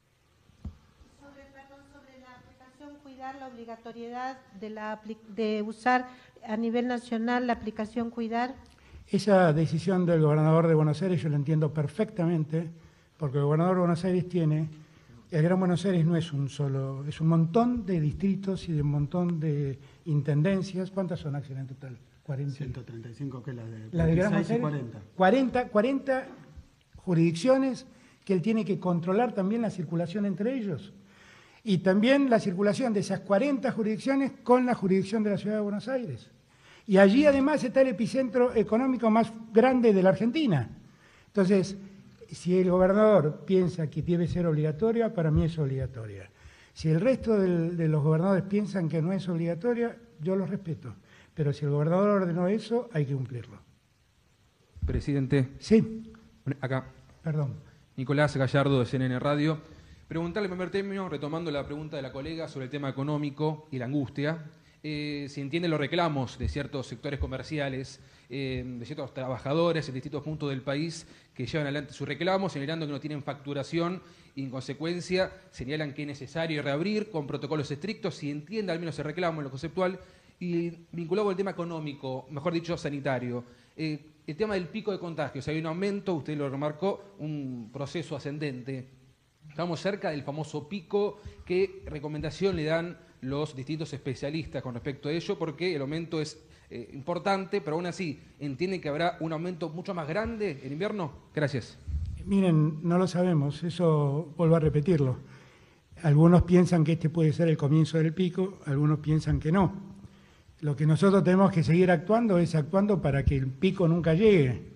Sobre, perdón, sobre la aplicación Cuidar, la obligatoriedad de, la, de usar a nivel nacional la aplicación Cuidar. Esa decisión del gobernador de Buenos Aires yo la entiendo perfectamente, porque el gobernador de Buenos Aires tiene, el Gran Buenos Aires no es un solo, es un montón de distritos y de un montón de intendencias. ¿Cuántas son, Axel, en total? cuarenta. ciento treinta y cinco, que es la de, la de Gran Buenos Aires. cuarenta. cuarenta, cuarenta jurisdicciones que él tiene que controlar también la circulación entre ellos. Y también la circulación de esas cuarenta jurisdicciones con la jurisdicción de la Ciudad de Buenos Aires. Y allí además está el epicentro económico más grande de la Argentina. Entonces, si el gobernador piensa que debe ser obligatoria, para mí es obligatoria. Si el resto del, de los gobernadores piensan que no es obligatoria, yo los respeto. Pero si el gobernador ordenó eso, hay que cumplirlo. Presidente. Sí. Acá. Perdón. Nicolás Gallardo, de C N N Radio. Preguntarle en primer término, retomando la pregunta de la colega sobre el tema económico y la angustia, eh, si entiende los reclamos de ciertos sectores comerciales, eh, de ciertos trabajadores en distintos puntos del país que llevan adelante sus reclamos, señalando que no tienen facturación y en consecuencia señalan que es necesario reabrir con protocolos estrictos, si entiende al menos el reclamo en lo conceptual, y vinculado al tema económico, mejor dicho sanitario. Eh, el tema del pico de contagios, hay un aumento, usted lo remarcó, un proceso ascendente. Estamos cerca del famoso pico. ¿Qué recomendación le dan los distintos especialistas con respecto a ello? Porque el aumento es eh, importante, pero aún así, ¿entienden que habrá un aumento mucho más grande en invierno? Gracias. Miren, no lo sabemos, eso vuelvo a repetirlo. Algunos piensan que este puede ser el comienzo del pico, algunos piensan que no. Lo que nosotros tenemos que seguir actuando es actuando para que el pico nunca llegue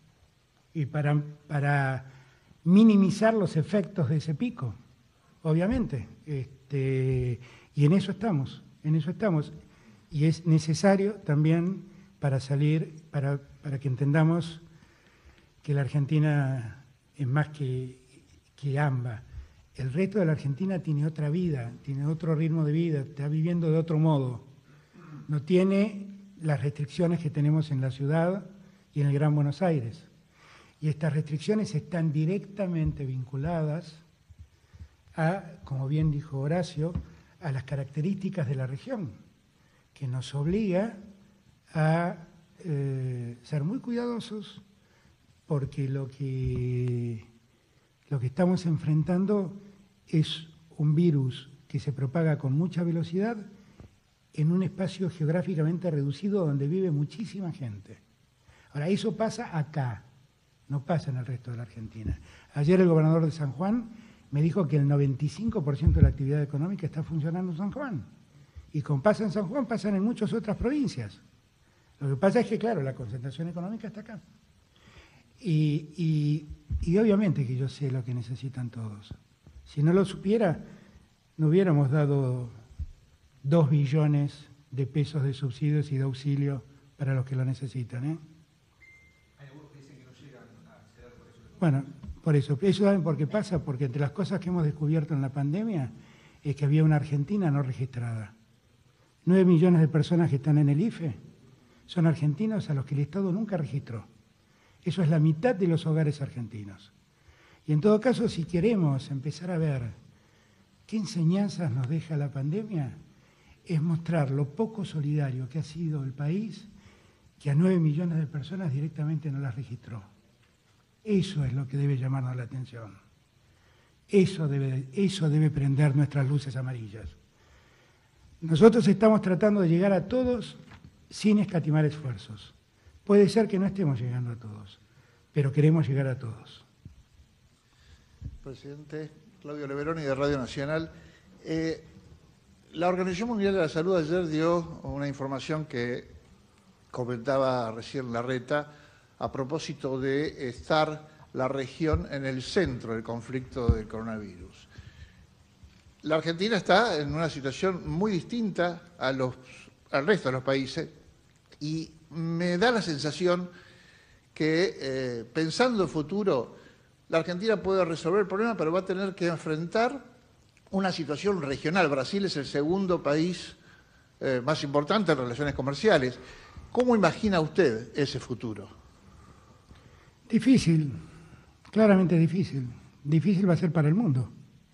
y para, para minimizar los efectos de ese pico, obviamente. Este, y en eso estamos, en eso estamos. Y es necesario también para salir, para, para que entendamos que la Argentina es más que, que AMBA. El resto de la Argentina tiene otra vida, tiene otro ritmo de vida, está viviendo de otro modo. No tiene las restricciones que tenemos en la ciudad y en el Gran Buenos Aires. Y estas restricciones están directamente vinculadas a, como bien dijo Horacio, a las características de la región, que nos obliga a eh, ser muy cuidadosos, porque lo que, lo que estamos enfrentando es un virus que se propaga con mucha velocidad en un espacio geográficamente reducido donde vive muchísima gente. Ahora, eso pasa acá, no pasa en el resto de la Argentina. Ayer el gobernador de San Juan me dijo que el noventa y cinco por ciento de la actividad económica está funcionando en San Juan. Y como pasa en San Juan, pasan en muchas otras provincias. Lo que pasa es que, claro, la concentración económica está acá. Y, y, y obviamente que yo sé lo que necesitan todos. Si no lo supiera, no hubiéramos dado dos billones de pesos de subsidios y de auxilio para los que lo necesitan. ¿eh? Hay algunos que dicen que no llegan a acceder por eso. Bueno, por eso. ¿Eso saben por qué pasa? Porque entre las cosas que hemos descubierto en la pandemia es que había una Argentina no registrada. Nueve millones de personas que están en el I F E son argentinos a los que el Estado nunca registró. Eso es la mitad de los hogares argentinos. Y en todo caso, si queremos empezar a ver ¿qué enseñanzas nos deja la pandemia? Es mostrar lo poco solidario que ha sido el país, que a nueve millones de personas directamente no las registró. Eso es lo que debe llamarnos la atención. Eso debe, eso debe prender nuestras luces amarillas. Nosotros estamos tratando de llegar a todos sin escatimar esfuerzos. Puede ser que no estemos llegando a todos, pero queremos llegar a todos. Presidente, Claudio Leveroni de Radio Nacional. Eh, la Organización Mundial de la Salud ayer dio una información que comentaba recién Larreta a propósito de estar la región en el centro del conflicto del coronavirus. La Argentina está en una situación muy distinta a los, al resto de los países y me da la sensación que eh, pensando en futuro, la Argentina puede resolver el problema, pero va a tener que enfrentar una situación regional. Brasil es el segundo país eh, más importante en relaciones comerciales. ¿Cómo imagina usted ese futuro? Difícil, claramente difícil. Difícil va a ser para el mundo.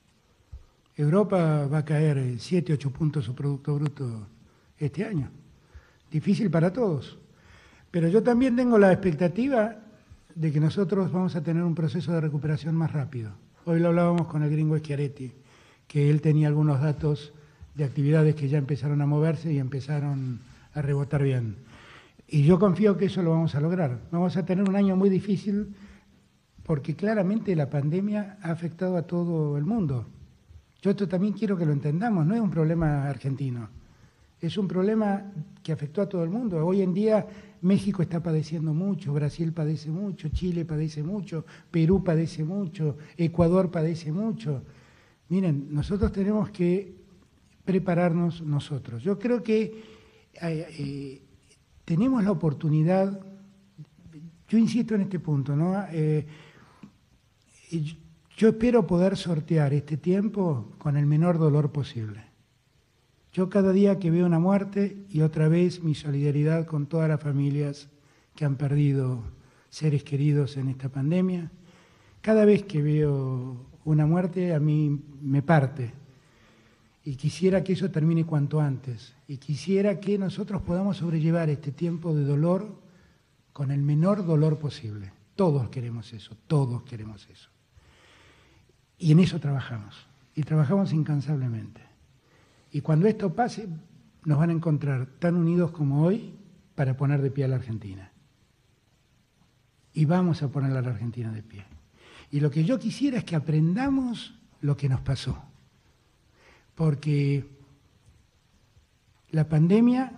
Europa va a caer siete, ocho puntos su Producto Bruto este año. Difícil para todos. Pero yo también tengo la expectativa de que nosotros vamos a tener un proceso de recuperación más rápido. Hoy lo hablábamos con el gringo Schiaretti, que él tenía algunos datos de actividades que ya empezaron a moverse y empezaron a rebotar bien. Y yo confío que eso lo vamos a lograr. Vamos a tener un año muy difícil porque claramente la pandemia ha afectado a todo el mundo. Yo esto también quiero que lo entendamos, no es un problema argentino, es un problema que afectó a todo el mundo. Hoy en día México está padeciendo mucho, Brasil padece mucho, Chile padece mucho, Perú padece mucho, Ecuador padece mucho. Miren, nosotros tenemos que prepararnos nosotros. Yo creo que eh, eh, tenemos la oportunidad, yo insisto en este punto, ¿no? Eh, yo espero poder sortear este tiempo con el menor dolor posible. Yo cada día que veo una muerte, y otra vez mi solidaridad con todas las familias que han perdido seres queridos en esta pandemia, cada vez que veo una muerte a mí me parte. Y quisiera que eso termine cuanto antes. Y quisiera que nosotros podamos sobrellevar este tiempo de dolor con el menor dolor posible. Todos queremos eso, todos queremos eso. Y en eso trabajamos, y trabajamos incansablemente. Y cuando esto pase, nos van a encontrar tan unidos como hoy para poner de pie a la Argentina. Y vamos a poner a la Argentina de pie. Y lo que yo quisiera es que aprendamos lo que nos pasó. Porque la pandemia,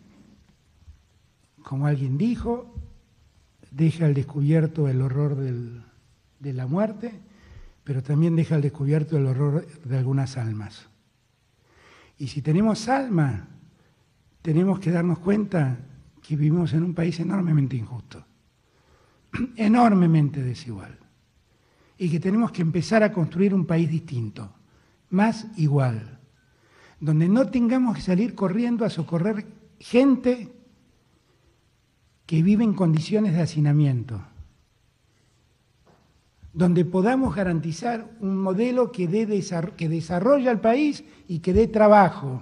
como alguien dijo, deja al descubierto el horror del, de la muerte, pero también deja al descubierto el horror de algunas almas. Y si tenemos alma, tenemos que darnos cuenta que vivimos en un país enormemente injusto, enormemente desigual, y que tenemos que empezar a construir un país distinto, más igual, donde no tengamos que salir corriendo a socorrer gente que vive en condiciones de hacinamiento, donde podamos garantizar un modelo que, dé desarrollo, que desarrolle al país y que dé trabajo.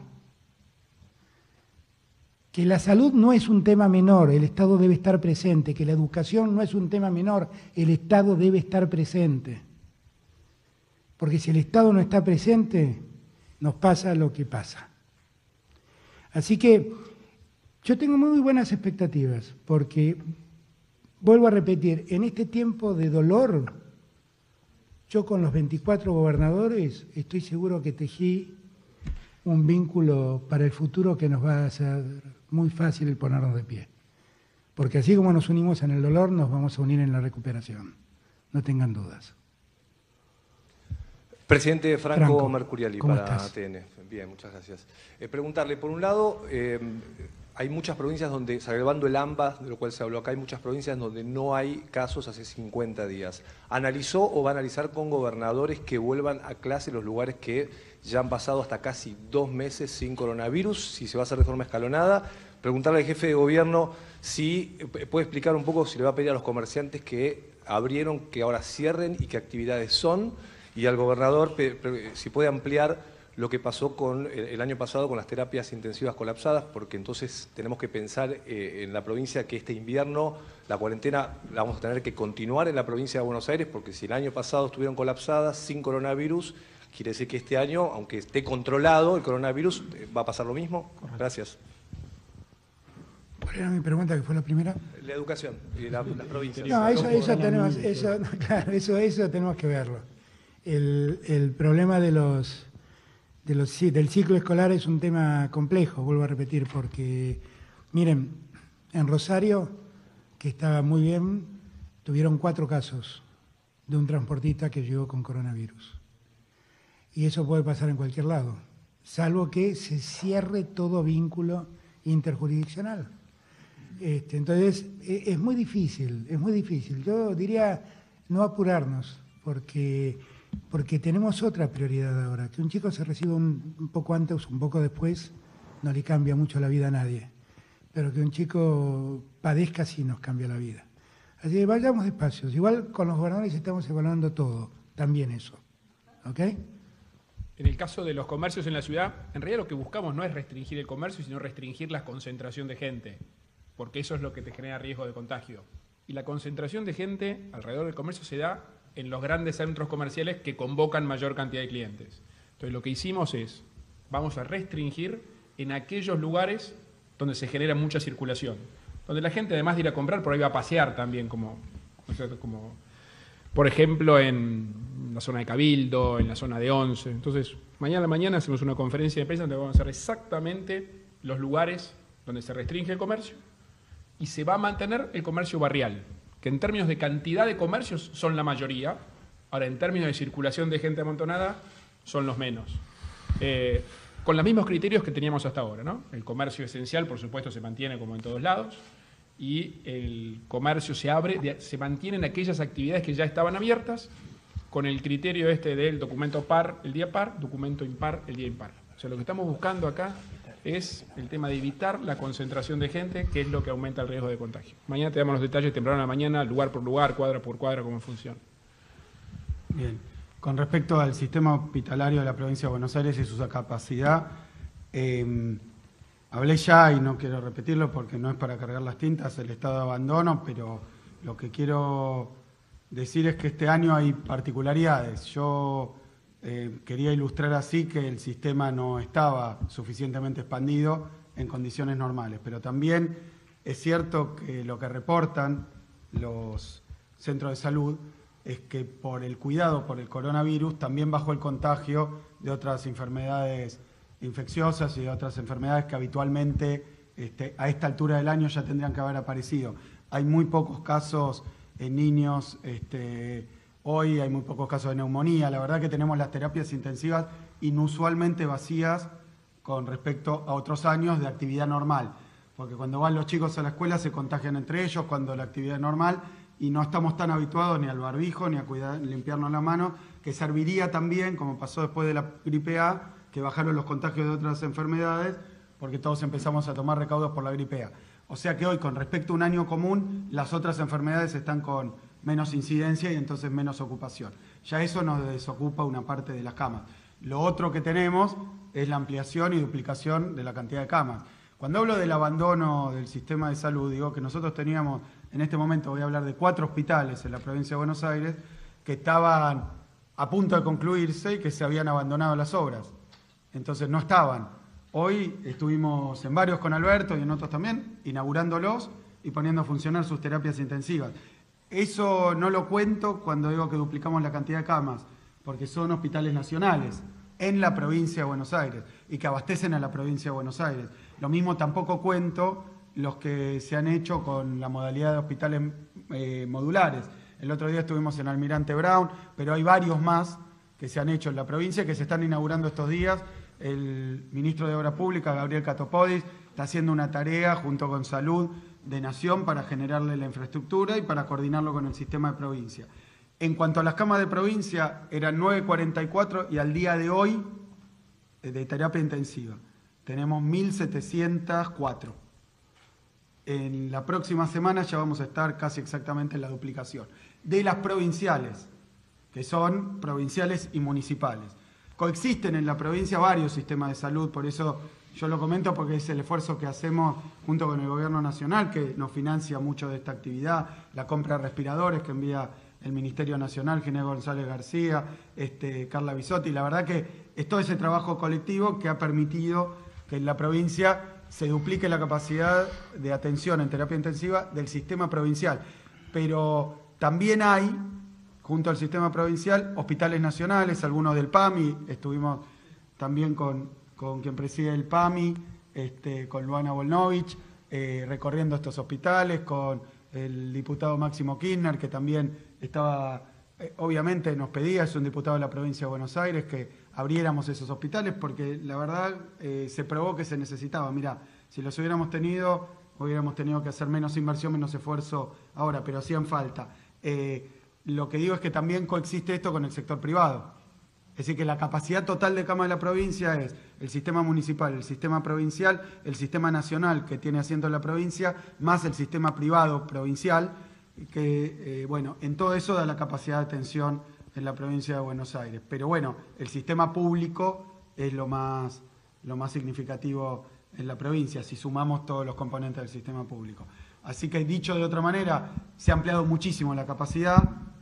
Que la salud no es un tema menor, el Estado debe estar presente, que la educación no es un tema menor, el Estado debe estar presente. Porque si el Estado no está presente, nos pasa lo que pasa. Así que yo tengo muy buenas expectativas, porque, vuelvo a repetir, en este tiempo de dolor, yo con los veinticuatro gobernadores estoy seguro que tejí un vínculo para el futuro que nos va a hacer muy fácil el ponernos de pie. Porque así como nos unimos en el dolor, nos vamos a unir en la recuperación. No tengan dudas. Presidente Franco, Franco Mercuriali ¿cómo para estás? A T N. Bien, muchas gracias. Eh, preguntarle, por un lado, eh, hay muchas provincias donde, salvando el AMBA, de lo cual se habló acá, hay muchas provincias donde no hay casos hace cincuenta días. ¿Analizó o va a analizar con gobernadores que vuelvan a clase los lugares que ya han pasado hasta casi dos meses sin coronavirus? Si se va a hacer de forma escalonada. Preguntarle al jefe de gobierno si puede explicar un poco si le va a pedir a los comerciantes que abrieron, que ahora cierren y qué actividades son. Y al gobernador, pe- pe- si puede ampliar lo que pasó con el, el año pasado con las terapias intensivas colapsadas, porque entonces tenemos que pensar eh, en la provincia que este invierno la cuarentena la vamos a tener que continuar en la provincia de Buenos Aires, porque si el año pasado estuvieron colapsadas sin coronavirus, quiere decir que este año, aunque esté controlado el coronavirus, eh, ¿va a pasar lo mismo? Correcto. Gracias. ¿Cuál era mi pregunta, que fue la primera? La educación y la, las provincias. No, eso, eso, tenemos, eso, claro, eso, eso tenemos que verlo. El, el problema de los, de los, del ciclo escolar es un tema complejo, vuelvo a repetir, porque, miren, en Rosario, que estaba muy bien, tuvieron cuatro casos de un transportista que llegó con coronavirus. Y eso puede pasar en cualquier lado, salvo que se cierre todo vínculo interjurisdiccional. Este, entonces, es muy difícil, es muy difícil. Yo diría no apurarnos, porque, porque tenemos otra prioridad ahora. Que un chico se reciba un, un poco antes o un poco después no le cambia mucho la vida a nadie, pero que un chico padezca sí nos cambia la vida. Así que vayamos despacio. Igual con los gobernadores estamos evaluando todo, también eso. ¿Ok? En el caso de los comercios en la ciudad, en realidad lo que buscamos no es restringir el comercio, sino restringir la concentración de gente, porque eso es lo que te genera riesgo de contagio. Y la concentración de gente alrededor del comercio se da en los grandes centros comerciales que convocan mayor cantidad de clientes. Entonces lo que hicimos es, vamos a restringir en aquellos lugares donde se genera mucha circulación, donde la gente además de ir a comprar, por ahí va a pasear también, como, ¿no es cierto? Como por ejemplo en la zona de Cabildo, en la zona de Once. Entonces, mañana a la mañana hacemos una conferencia de prensa donde vamos a hacer exactamente los lugares donde se restringe el comercio y se va a mantener el comercio barrial, que en términos de cantidad de comercios son la mayoría, ahora en términos de circulación de gente amontonada son los menos. Eh, con los mismos criterios que teníamos hasta ahora, ¿no? El comercio esencial, por supuesto, se mantiene como en todos lados, y el comercio se abre, se mantienen aquellas actividades que ya estaban abiertas, con el criterio este del documento par el día par, documento impar el día impar. O sea, lo que estamos buscando acá es el tema de evitar la concentración de gente, que es lo que aumenta el riesgo de contagio. Mañana te damos los detalles temprano en la mañana, lugar por lugar, cuadra por cuadra, cómo funciona. Bien. Con respecto al sistema hospitalario de la provincia de Buenos Aires y su capacidad, eh, hablé ya y no quiero repetirlo porque no es para cargar las tintas el estado de abandono, pero lo que quiero decir es que este año hay particularidades. Yo eh, quería ilustrar así que el sistema no estaba suficientemente expandido en condiciones normales, pero también es cierto que lo que reportan los centros de salud es que por el cuidado por el coronavirus también bajó el contagio de otras enfermedades infecciosas y de otras enfermedades que habitualmente este, a esta altura del año ya tendrían que haber aparecido. Hay muy pocos casos en niños, este, hoy hay muy pocos casos de neumonía. La verdad que tenemos las terapias intensivas inusualmente vacías con respecto a otros años de actividad normal, porque cuando van los chicos a la escuela se contagian entre ellos cuando la actividad es normal y no estamos tan habituados ni al barbijo ni a cuidar, limpiarnos la mano, que serviría también, como pasó después de la gripe A, que bajaron los contagios de otras enfermedades, porque todos empezamos a tomar recaudos por la gripe A. O sea que hoy, con respecto a un año común, las otras enfermedades están con menos incidencia y entonces menos ocupación. Ya eso nos desocupa una parte de las camas. Lo otro que tenemos es la ampliación y duplicación de la cantidad de camas. Cuando hablo del abandono del sistema de salud, digo que nosotros teníamos, en este momento voy a hablar de cuatro hospitales en la provincia de Buenos Aires, que estaban a punto de concluirse y que se habían abandonado las obras. Entonces no estaban. Hoy estuvimos en varios con Alberto y en otros también, inaugurándolos y poniendo a funcionar sus terapias intensivas. Eso no lo cuento cuando digo que duplicamos la cantidad de camas, porque son hospitales nacionales en la provincia de Buenos Aires y que abastecen a la provincia de Buenos Aires. Lo mismo tampoco cuento los que se han hecho con la modalidad de hospitales eh, modulares. El otro día estuvimos en Almirante Brown, pero hay varios más que se han hecho en la provincia que se están inaugurando estos días. El ministro de Obras Públicas, Gabriel Catopodis, está haciendo una tarea junto con Salud de Nación para generarle la infraestructura y para coordinarlo con el sistema de provincia. En cuanto a las camas de provincia, eran nueve cuarenta y cuatro y al día de hoy, de terapia intensiva, tenemos mil setecientos cuatro. En la próxima semana ya vamos a estar casi exactamente en la duplicación. De las provinciales, que son provinciales y municipales. Coexisten en la provincia varios sistemas de salud, por eso yo lo comento porque es el esfuerzo que hacemos junto con el Gobierno Nacional, que nos financia mucho de esta actividad, la compra de respiradores que envía el Ministerio Nacional, Ginés González García, este, Carla Bisotti. La verdad que es todo ese trabajo colectivo que ha permitido que en la provincia se duplique la capacidad de atención en terapia intensiva del sistema provincial. Pero también hay, junto al sistema provincial, hospitales nacionales, algunos del P A M I, estuvimos también con, con quien preside el P A M I, este, con Luana Volnovich, eh, recorriendo estos hospitales, con el diputado Máximo Kirchner, que también estaba, eh, obviamente nos pedía, es un diputado de la provincia de Buenos Aires, que abriéramos esos hospitales, porque la verdad eh, se probó que se necesitaba. Mirá, si los hubiéramos tenido, hubiéramos tenido que hacer menos inversión, menos esfuerzo ahora, pero hacían falta. Eh, lo que digo es que también coexiste esto con el sector privado. Es decir, que la capacidad total de camas de la provincia es el sistema municipal, el sistema provincial, el sistema nacional que tiene asiento en la provincia, más el sistema privado provincial, que, eh, bueno, en todo eso da la capacidad de atención en la provincia de Buenos Aires. Pero bueno, el sistema público es lo más, lo más significativo en la provincia, si sumamos todos los componentes del sistema público. Así que, dicho de otra manera, se ha ampliado muchísimo la capacidad.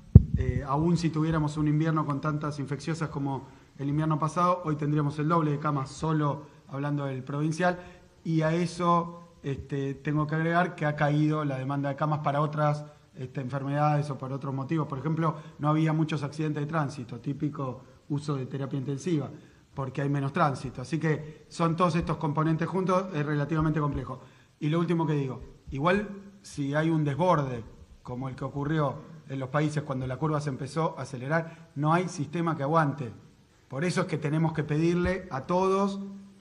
Eh, aún si tuviéramos un invierno con tantas infecciosas como el invierno pasado, hoy tendríamos el doble de camas, solo hablando del provincial, y a eso este, tengo que agregar que ha caído la demanda de camas para otras este, enfermedades o por otros motivos. Por ejemplo, no había muchos accidentes de tránsito, típico uso de terapia intensiva, porque hay menos tránsito. Así que son todos estos componentes juntos, es relativamente complejo. Y lo último que digo, igual si hay un desborde como el que ocurrió en los países cuando la curva se empezó a acelerar, no hay sistema que aguante. Por eso es que tenemos que pedirle a todos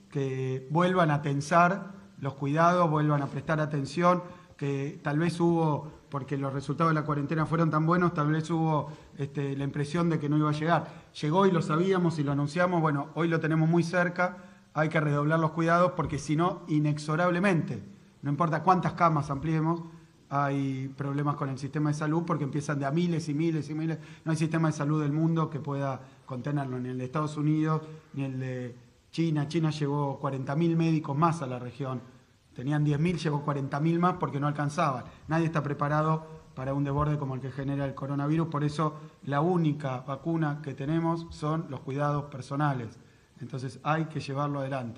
que vuelvan a tensar los cuidados, vuelvan a prestar atención, que tal vez hubo, porque los resultados de la cuarentena fueron tan buenos, tal vez hubo este, la impresión de que no iba a llegar. Llegó y lo sabíamos y lo anunciamos, bueno, hoy lo tenemos muy cerca, hay que redoblar los cuidados porque si no, inexorablemente, no importa cuántas camas ampliemos, hay problemas con el sistema de salud porque empiezan de a miles y miles y miles. No hay sistema de salud del mundo que pueda contenerlo, ni el de Estados Unidos, ni el de China. China llevó cuarenta mil médicos más a la región. Tenían diez mil, llevó cuarenta mil más porque no alcanzaban. Nadie está preparado para un desborde como el que genera el coronavirus. Por eso la única vacuna que tenemos son los cuidados personales. Entonces hay que llevarlo adelante.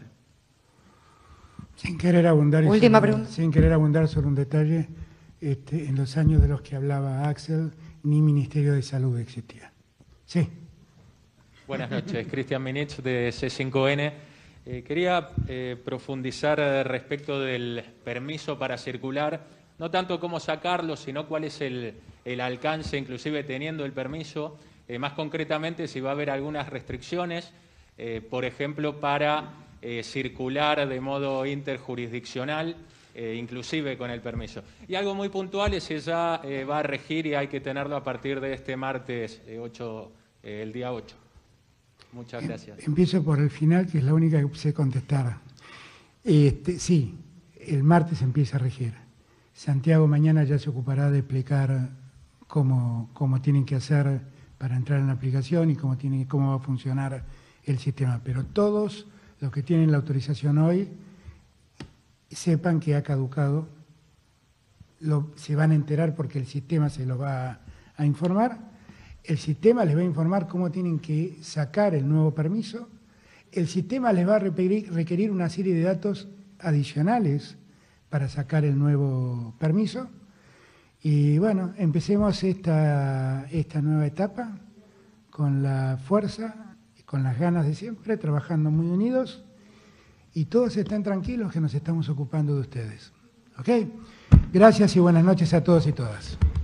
Sin querer abundar, Última sobre, pregunta. sin querer abundar sobre un detalle, este, en los años de los que hablaba Axel, ni Ministerio de Salud existía. Sí. Buenas noches, Cristian Minich de C cinco N. Eh, quería eh, profundizar respecto del permiso para circular, no tanto cómo sacarlo, sino cuál es el, el alcance, inclusive teniendo el permiso, eh, más concretamente si va a haber algunas restricciones, eh, por ejemplo, para eh, circular de modo interjurisdiccional, eh, inclusive con el permiso. Y algo muy puntual es si ya eh, va a regir y hay que tenerlo a partir de este martes eh, ocho, eh, el día ocho. Muchas gracias. Empiezo por el final, que es la única que sé contestar. Este, sí, el martes empieza a regir. Santiago mañana ya se ocupará de explicar cómo, cómo tienen que hacer para entrar en la aplicación y cómo, tiene, cómo va a funcionar el sistema. Pero todos los que tienen la autorización hoy sepan que ha caducado, lo, se van a enterar porque el sistema se lo va a, a informar. El sistema les va a informar cómo tienen que sacar el nuevo permiso. El sistema les va a requerir, requerir una serie de datos adicionales para sacar el nuevo permiso. Y bueno, empecemos esta, esta nueva etapa con la fuerza, con las ganas de siempre, trabajando muy unidos. Y todos estén tranquilos que nos estamos ocupando de ustedes. ¿Ok? Gracias y buenas noches a todos y todas.